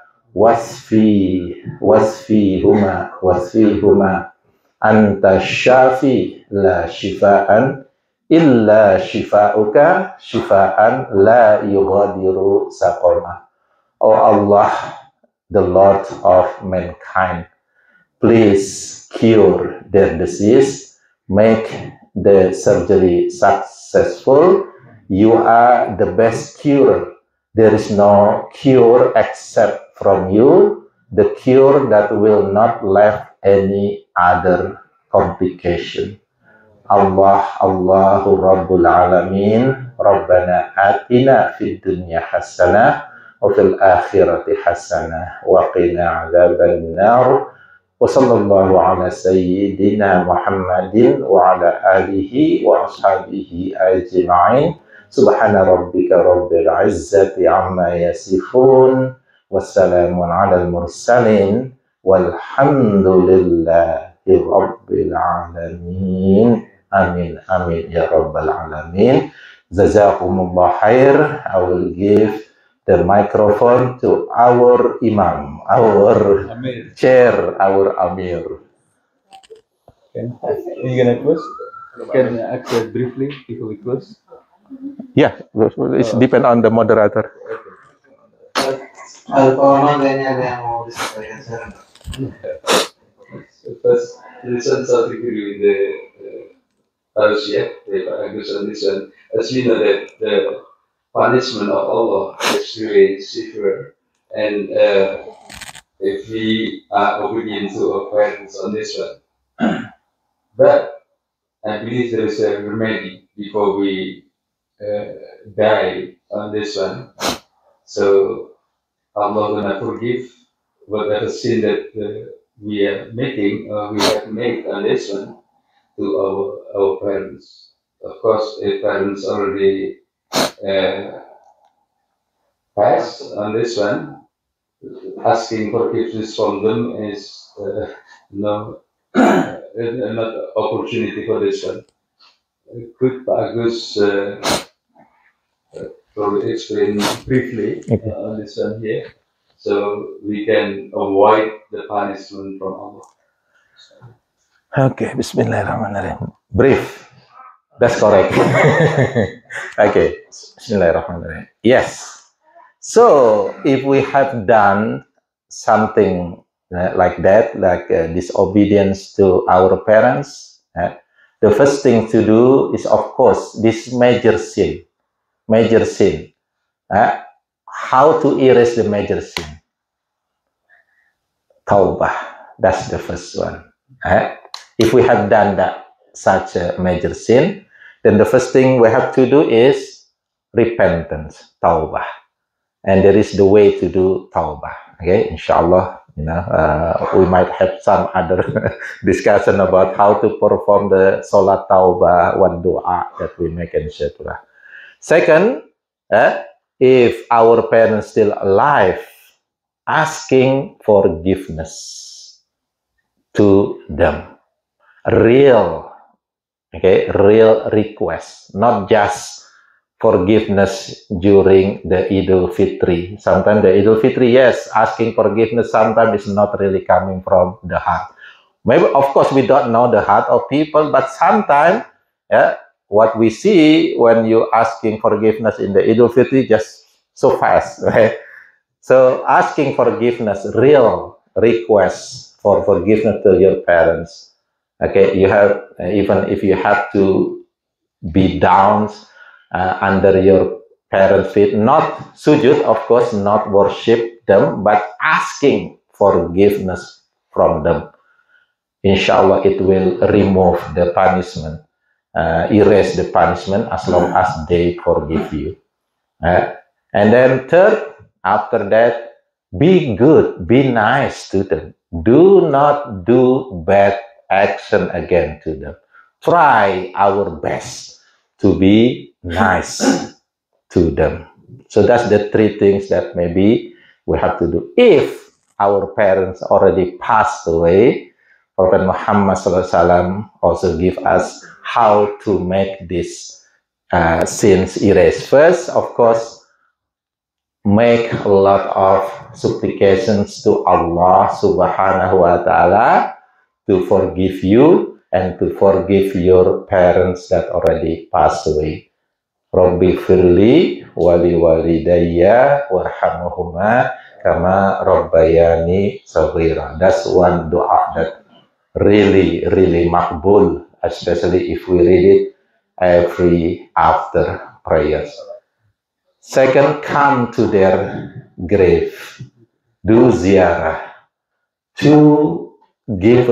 wasfihuma anta syafi la shifaan illa shifauka shifaan la yughadiru saqama. Oh Allah, the Lord of mankind, please cure their disease, make the surgery successful, you are the best cure. There is no cure except from you, the cure that will not left any other complication. Allahu Rabbul Alamin, Rabbana atina fid dunya hasanah wa fil akhirati hasanah wa qina adzaban nar. Wa sallallahu ala sayyidina Muhammadin wa ala alihi wa ashabihi ajma'in. Subhana rabbika rabbil izzati amma yasifun. Wassalamun ala al-mursalin. Walhamdulillahi rabbil alamin. Amin, amin, ya rabbal alamin. Jazakumullah khair. I will give the microphone to our imam, our Amir. chair, our amir. Okay. Are you gonna close? Can I act briefly before we close? Yeah, it depends on the moderator. Kalau kayaknya ada yang mau disampaikan sekarang. So first, this one something to do with the parashah, the Agus on this one. As we know that the punishment of Allah is really severe, and if we are obedient to our parents on this one, but I believe there is a remedy before we die on this one. So Allah gonna forgive whatever sin that we are making or we have made on this one to our parents. Of course, if parents already passed on this one, asking forgiveness from them is not opportunity for this one. Could Pak Agus probably explain briefly on this one here, so we can avoid the punishment from Allah. Okay, Bismillahirrahmanirrahim. Brief. That's correct. Okay, Bismillahirrahmanirrahim. Yes. So, if we have done something like that, like disobedience to our parents, the first thing to do is, of course, this major sin. Major sin. How to erase the major sin? Taubah. That's the first one. If we have done that, such a major sin, then the first thing we have to do is repentance, taubah. And there is the way to do taubah. Okay, inshallah, we might have some other discussion about how to perform the salat taubah, what dua that we make in Shatura. Second, if our parents still alive, asking forgiveness to them. Real request, not just forgiveness during the Idul Fitri. Sometimes the Idul Fitri, yes, asking forgiveness sometimes is not really coming from the heart. Maybe, of course, we don't know the heart of people, but sometimes, what we see when you asking forgiveness in the Idul Fitri just so fast, right? So asking forgiveness, real request for forgiveness to your parents. Okay, you have, even if you have to be down under your parents' feet, not sujud, of course, not worship them, but asking forgiveness from them. Inshallah, it will remove the punishment, erase the punishment as long as they forgive you. And then third, after that, be good, be nice to them. Do not do bad action again to them. Try our best to be nice to them. So that's the three things that maybe we have to do. If our parents already passed away, Prophet Muhammad SAW also give us how to make these sins erased. First, of course, make a lot of supplications to Allah Subhanahu wa Ta'ala to forgive you and to forgive your parents that already passed away. Rabbi firli wali walidayya warhamuhuma kama rabbayani saghira. That's one dua that really makbul especially if we read it every after prayers. Second, come to their grave, do ziarah, to give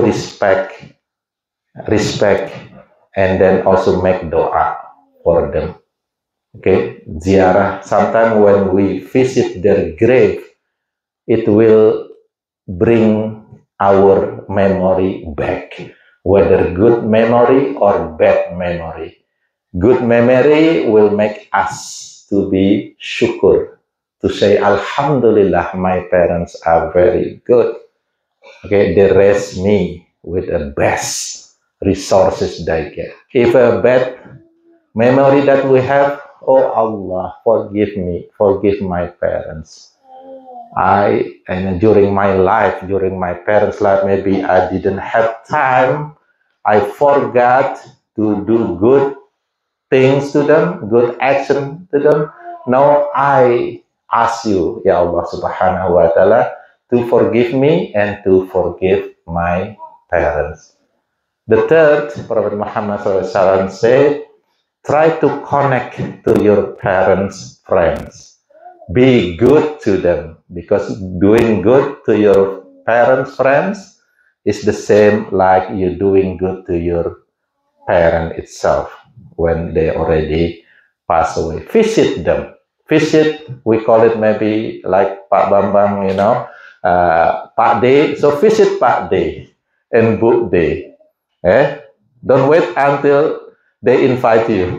respect, and then also make doa for them. Okay, ziarah. Sometimes when we visit their grave, it will bring our memory back, whether good memory or bad memory. Good memory will make us to be syukur, to say Alhamdulillah, my parents are very good. Okay, they raised me with the best resources they get. If a bad memory that we have, oh Allah, forgive me, forgive my parents. And during my life, during my parents' life, maybe I didn't have time. I forgot to do good things to them, good action to them. Now I ask you, Ya Allah Subhanahu wa Ta'ala, to forgive me and to forgive my parents. The third, Prophet Muhammad SAW said, try to connect to your parents' friends. Be good to them, because doing good to your parents' friends is the same like you doing good to your parent itself when they already pass away. Visit them. Visit, we call it maybe like Pak Bambang, Pak De. So visit Pak De and Bu De. Don't wait until they invite you.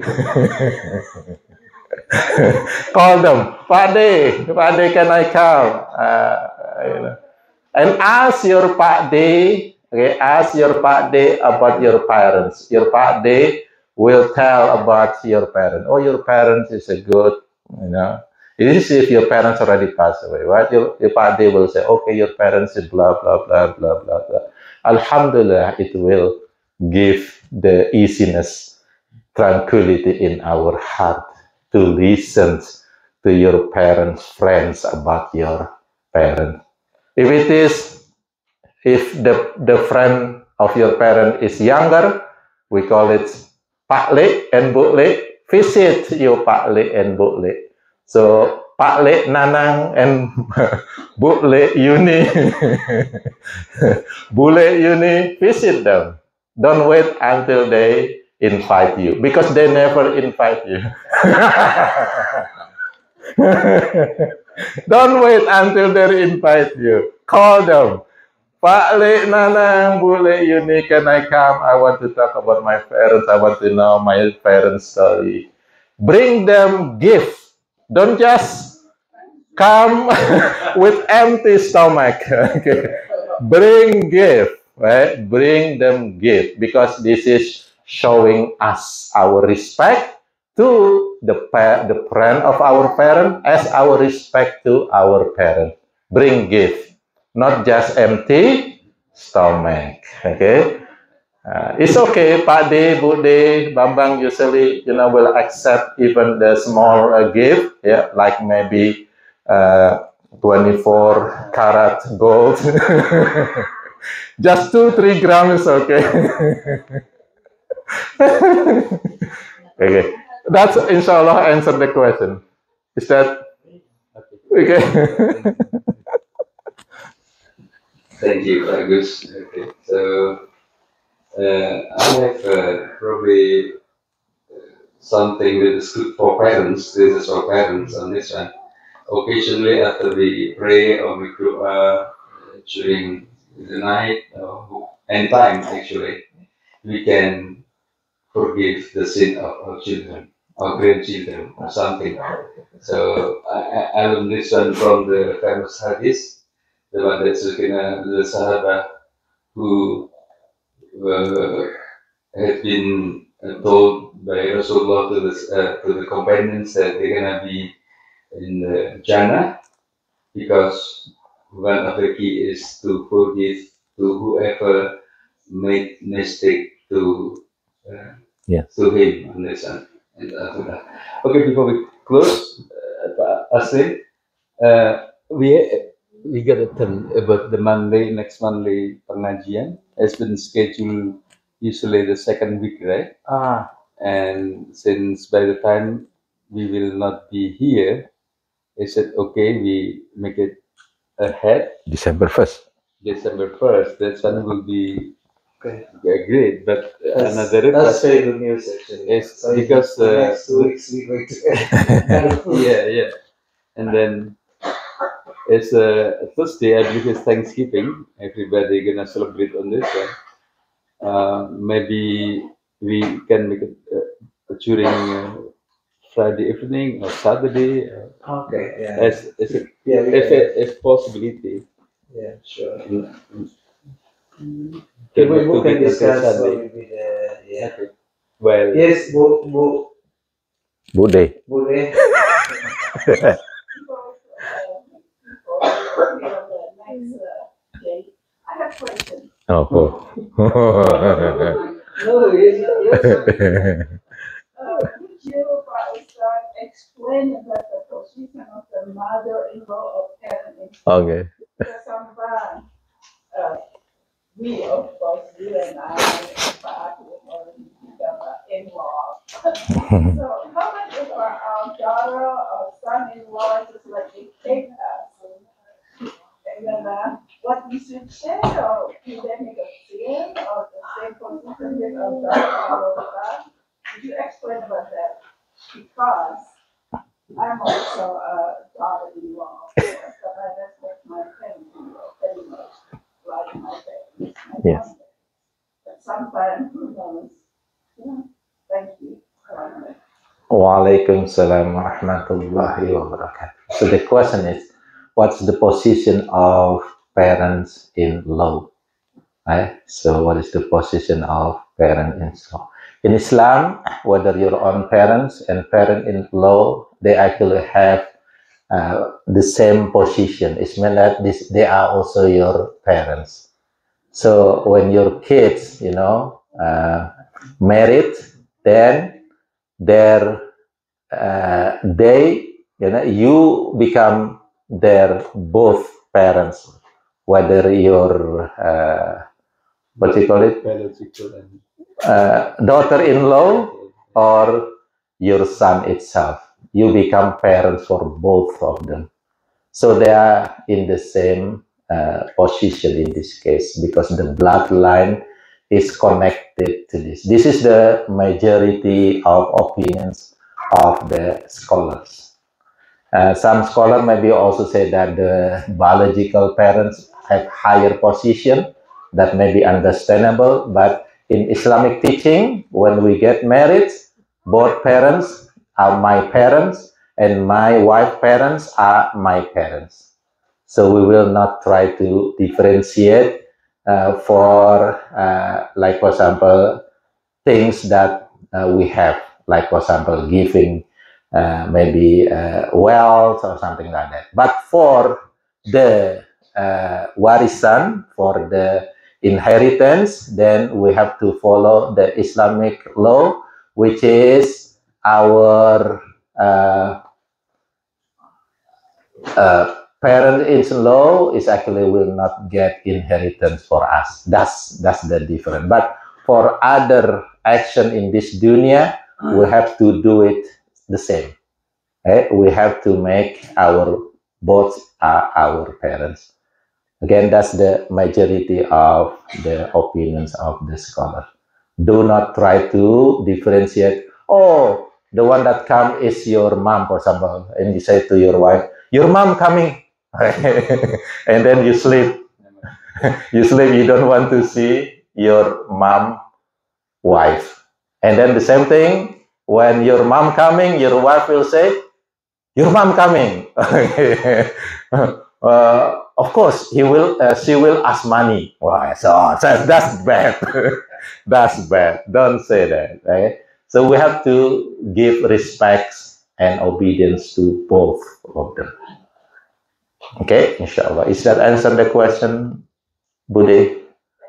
Call them, Pak De, can I come? And ask your Pak De, okay, ask your Pak De about your parents. Your Pak De will tell about your parents. Oh, your parents is a good, It is if your parents already passed away, right? Your Pak De will say, okay, your parents is blah, blah, blah, blah, blah, blah. Alhamdulillah, it will give the easiness, tranquility in our heart to listen to your parents' friends about your parents. If the friend of your parent is younger, we call it Pak Le and Bu Le. Visit your Pak Le and Bu Le. So Pak Le Nanang and Bu Le Yuni, Bu Le Yuni, visit them. Don't wait until they invite you, because they never invite you. Don't wait until they invite you. Call them. Pak Le Nanang, Bu Le Yuni, can I come? I want to talk about my parents. I want to know my parents' story. Bring them gifts. Don't just come with empty stomach. Okay. Bring gift, right? Bring them gift, because this is showing us our respect to the friend of our parent as our respect to our parent. Bring gift, not just empty stomach. Okay, it's okay. Pak De, Bu De, Bambang usually will accept even the small gift, like maybe 24 karat gold. Just 2-3 grams is okay. Okay, that's inshallah answer the question. Is that okay? Thank you, Agus. Okay, so I have probably something that is good for parents. This is for parents on this one. Occasionally, after we pray or we do during the night or any time, actually, we can forgive the sin of our children, our grandchildren, or something. So I learned this one from the famous hadith, the one that's the Sahaba who had been told by Rasulullah to the companions that they're gonna be in the Jannah, because one of the key is to forgive to whoever made mistake to him on this one. And okay, before we close, Aslim, we got to tell about the next monthly pengajian has been scheduled usually the second week, right? Ah, And since by the time we will not be here, I said, okay, we make it ahead, December 1st. December 1st. That's when will be Okay. great. But another That's request very good news actually. is So because the next 2 weeks we going to yeah, and then it's Thursday. I believe it's Thanksgiving. Everybody gonna celebrate on this one. Maybe we can make it during Friday evening or Saturday, Okay, yeah. as Yeah, we can. if possibility. Yeah, sure. To We can make it discuss what Sunday. will be the yeah. Okay. Well, Yes, Bu Bude. Bude. I have questions. Oh. No, yes. Would you start explaining that the position of the mother-in-law of parenting? Okay. Because sometimes we, of course, you and I, Pak, become in-law. So how much if our daughter or son-in-law just like dictate us? And then what we should say, or do they make a scene, or the same position with our daughter or son? Could you explain about that? Because I'm also a daughter-in-law, so I respect my parents very much, like my parents, my Yes. family. But sometimes, who knows? Yeah, thank you. Waalaikumsalam warahmatullahi wabarakatuh. So the question is, what's the position of parents in law? Right? So what is the position of parent in law? In Islam, whether your own parents and parent in law, they actually have the same position. It means that they are also your parents. So when your kids, married, then you become their both parents, whether your what do you call it, biological and daughter-in-law or your son itself. You become parents for both of them. So they are in the same position in this case because the bloodline is connected to this. This is the majority of opinions of the scholars. Some scholars maybe also say that the biological parents have higher position. That may be understandable, but in Islamic teaching, when we get married, both parents are my parents and my wife's parents are my parents. So we will not try to differentiate for example, things that we have, like for example, giving maybe wealth or something like that. But for the warisan, for the inheritance, then we have to follow the Islamic law, which is our parent-in-law is actually will not get inheritance for us. That's the difference. But for other action in this dunya, we have to do it the same. We have to make both our parents. Again, that's the majority of the opinions of the scholar. Do not try to differentiate. Oh, the one that come is your mom, for example, and you say to your wife, "Your mom coming," and then you sleep. You sleep. You don't want to see your mom, wife, and then the same thing when your mom coming, your wife will say, "Your mom coming." Of course, she will ask money. Why? So that's bad. That's bad. Don't say that. Right? So we have to give respects and obedience to both of them. Okay, inshallah. Is that answer the question, Bude?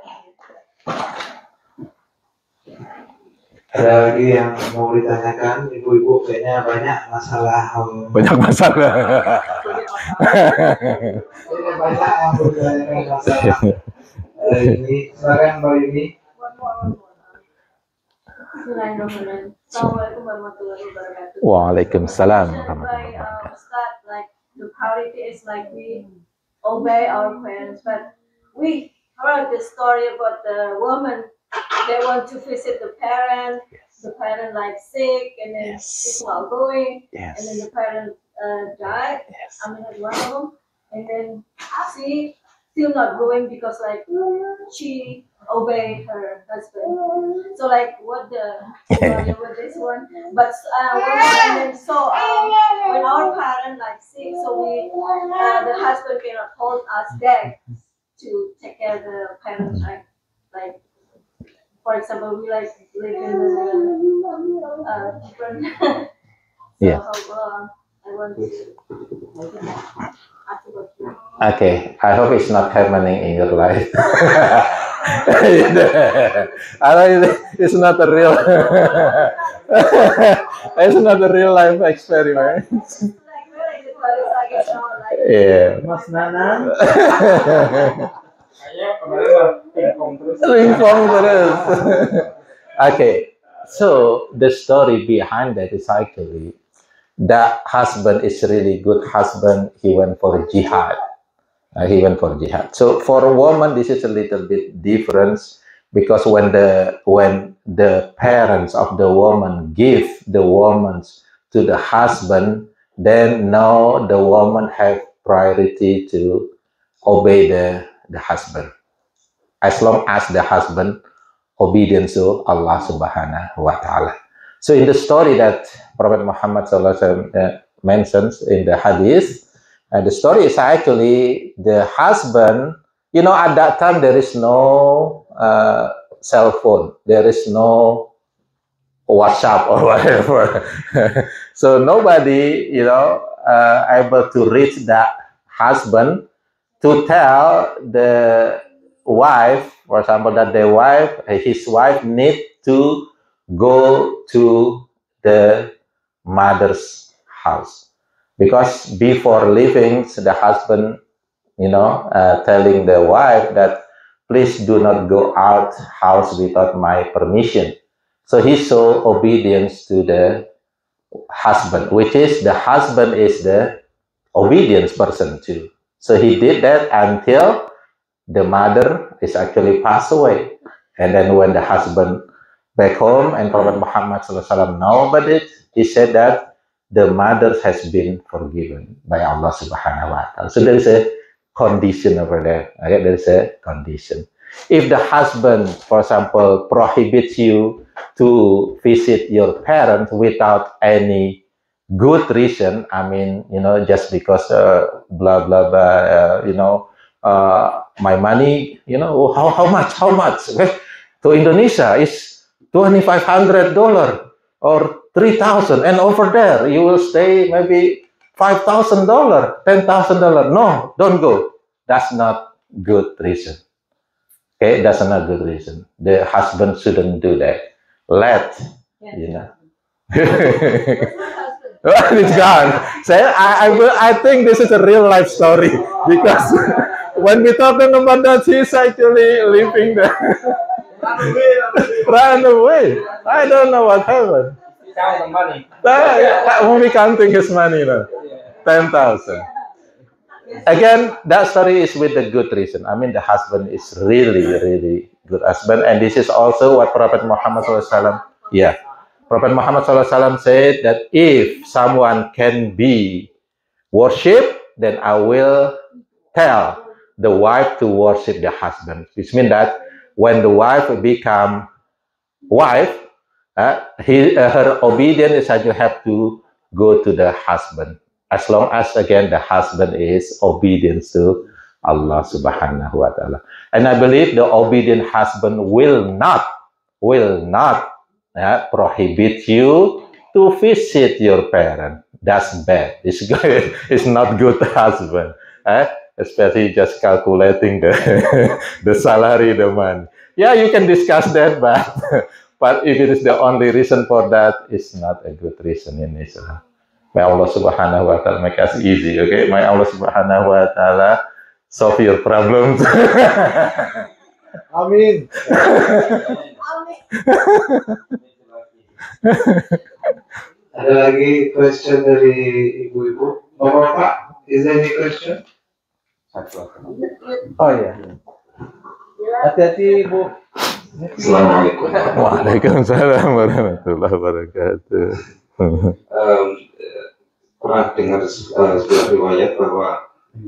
Ada lagi yang mau ditanyakan, ibu-ibu kayaknya banyak masalah. Banyak masalah. Ini banyak yang bertanyakan masalah. Ini silakan Mbak Yuni. One more. Bismillahirrahmanirrahim. Assalamualaikum warahmatullahi wabarakatuh. Waalaikumsalam By warahmatullahi wabarakatuh. Ustad, like the priority is like we obey our parents, but we heard the story about the woman. They want to visit the parent. The parent like sick, and then she's not going, and then the parent died. I mean, like one of them, and then she still not going because like she obeyed her husband. So like what the story with this one? But and then so when our parent like sick, so we the husband cannot hold us back to take care of the parents, right? Like for example, we like live in the different. So Yeah. I want to ask about you. Okay, I hope it's not happening in your life. It's not a real. It's not a real life experiment. Like really, the quality is not like. Yeah. Mas Nanang. Lingkong terus. Okay, so the story behind that is actually that husband is really good husband. He went for jihad. So for a woman, this is a little bit different because when the parents of the woman give the woman to the husband, then now the woman have priority to obey the husband, as long as the husband obedient to Allah Subhanahu wa Ta'ala. So in the story that Prophet Muhammad SAW mentions in the hadith, the story is actually the husband, you know, at that time there is no cell phone, there is no WhatsApp or whatever. So nobody, you know, able to reach that husband to tell the wife, for example, that his wife need to go to the mother's house, because before leaving, the husband, you know, telling the wife that please do not go out house without my permission. So he show obedience to the husband, which is the husband is the obedience person too. So he did that until the mother is actually passed away. And then when the husband back home and Prophet Muhammad SAW know about it, he said that the mother has been forgiven by Allah Subhanahu wa Ta'ala. So there is a condition over there. Okay? There is a condition. If the husband, for example, prohibits you to visit your parents without any good reason, I mean, you know, just because blah blah blah, you know, my money, you know, how much? To Indonesia is $2,500 or $3,000, and over there you will stay maybe $5,000, $10,000. No, don't go. That's not good reason. Okay, that's not good reason. The husband shouldn't do that. You know. It's gone. So I think this is a real life story, because when we talking about that, he's actually leaving the ran away. I don't know what happened. Counting money. Only counting his money now. 10,000. Again, that story is with the good reason. I mean, the husband is really, really good husband, and this is also what Prophet Muhammad SAW. Yeah. Prophet Muhammad SAW said that if someone can be worshipped, then I will tell the wife to worship the husband. Which means that when the wife become wife, her obedience is that you have to go to the husband. As long as, again, the husband is obedient to Allah Subhanahu wa Ta'ala. And I believe the obedient husband will not prohibit you to visit your parent. That's bad. It's good. It's not good husband. Especially just calculating the salary, the money. Yeah, you can discuss that, but if it is the only reason for that, it's not a good reason in Islam. May Allah Subhanahu wa Ta'ala make us easy, okay? May Allah Subhanahu wa Ta'ala solve your problems. Amin. Ada lagi question dari ibu-ibu? Bapak, is there any question? Oh iya. Hati-hati ibu. Assalamualaikum. Waalaikumsalam warahmatullahi wabarakatuh. Pernah dengar sebuah riwayat bahwa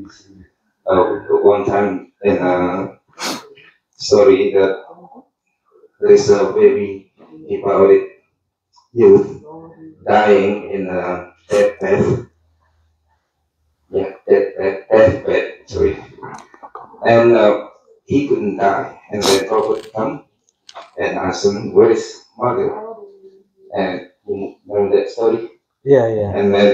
one time in a story that there is a very devout youth dying in a deathbed. Yeah, deathbed. Sorry, and he couldn't die, and the prophet come and asked him, "Where is mother?" And you know that story. Yeah, yeah. And then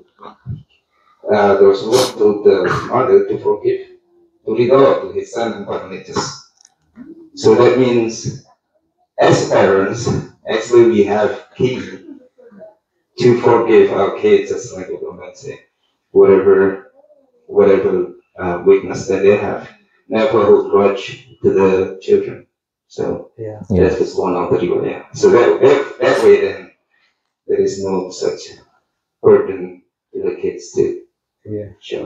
the Rasulullah told the mother to forgive, to read out to his son and parameters. So that means, as parents, actually we have key to forgive our kids, just like what I say, whatever weakness that they have, never hold grudge to the children. So Yeah. that is one of the riwayat. So that way then there is no such burden to the kids to Yeah. show.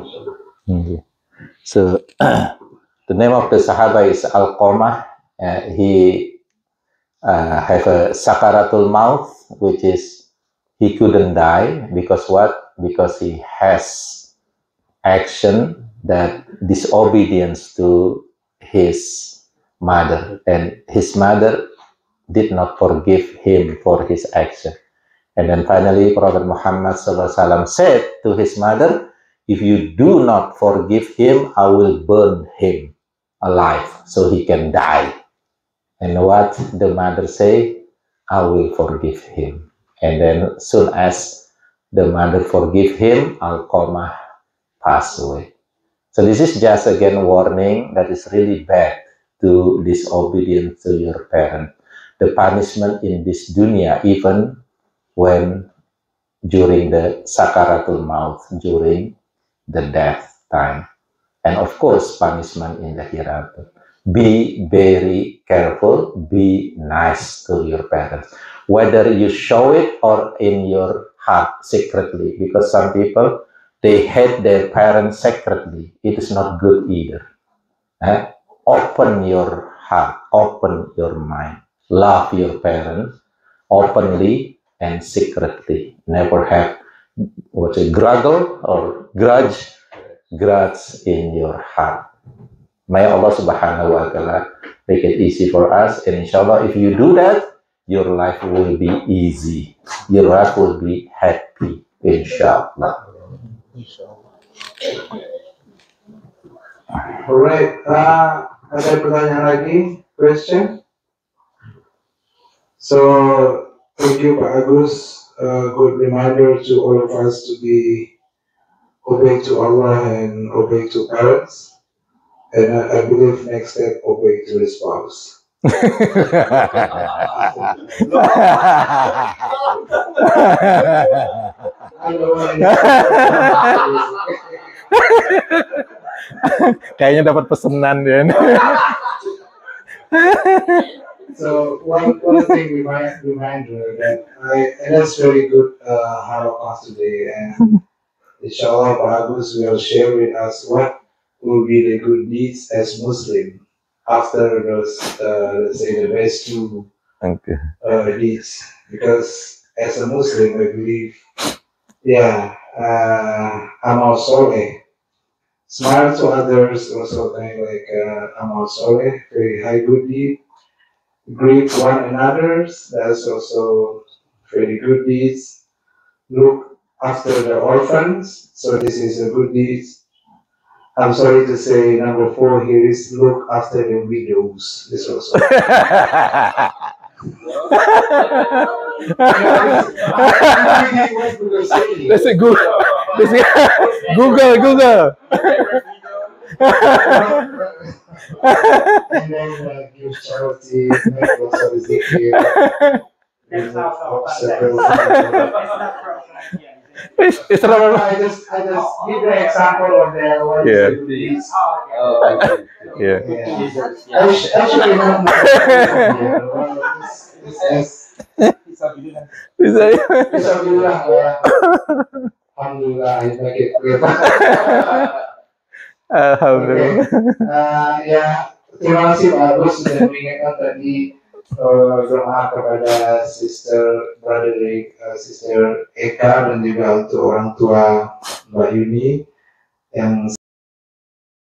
So the name of the Sahaba is Al-Qamah. He have a sakaratul maut, which is he couldn't die because what? Because he has action that disobedience to his mother, and his mother did not forgive him for his action. And then finally, Prophet Muhammad SAW said to his mother, "If you do not forgive him, I will burn him alive so he can die." And what the mother say? "I will forgive him." And then soon as the mother forgive him, Al-Qamah passed away. So this is just again warning that is really bad to disobedience to your parent. The punishment in this dunya, even when during the sakaratul maut, during the death time, and of course punishment in the hereafter. Be very careful, be nice to your parents, whether you show it or in your heart secretly, because some people, they hate their parents secretly. It is not good either. Open your heart, open your mind, love your parents openly and secretly. Never have grudge or grudge in your heart. May Allah Subhanahu wa Ta'ala make it easy for us, and inshallah, if you do that, your life will be easy. Your life will be happy, inshallah. Alright, ada pertanyaan lagi? Question? So, thank you, Pak Agus. Good reminder to all of us to be obey to Allah and obey to parents. And I believe next step, obey to the spouse. Kayaknya dapat pesanan dia. So one thing reminder that and that's very good how today, and inshallah Pak Agus will share with us what will be the good deeds as Muslim after those let's say the best two deeds, because as a Muslim I believe amal soleh, smile to others, also kind of like amal soleh, very high good deed. Greet one another, that's also very good deeds. Look after the orphans, so this is a good deed. I'm sorry to say, number 4 here is look after the widows. This also. That's a good. Google. And then give charity, make lots of zikir. It's not. I just give the example of the one Yeah. Yeah. I should remember. Bisa. Bisa bilang ya. Alhamdulillah, I make it clear. Alhamdulillah. Ya, terima kasih Pak Agus sudah mengingatkan tadi doa kepada Sister Broderick, Sister Eka dan juga untuk orang tua Mbak Yuni yang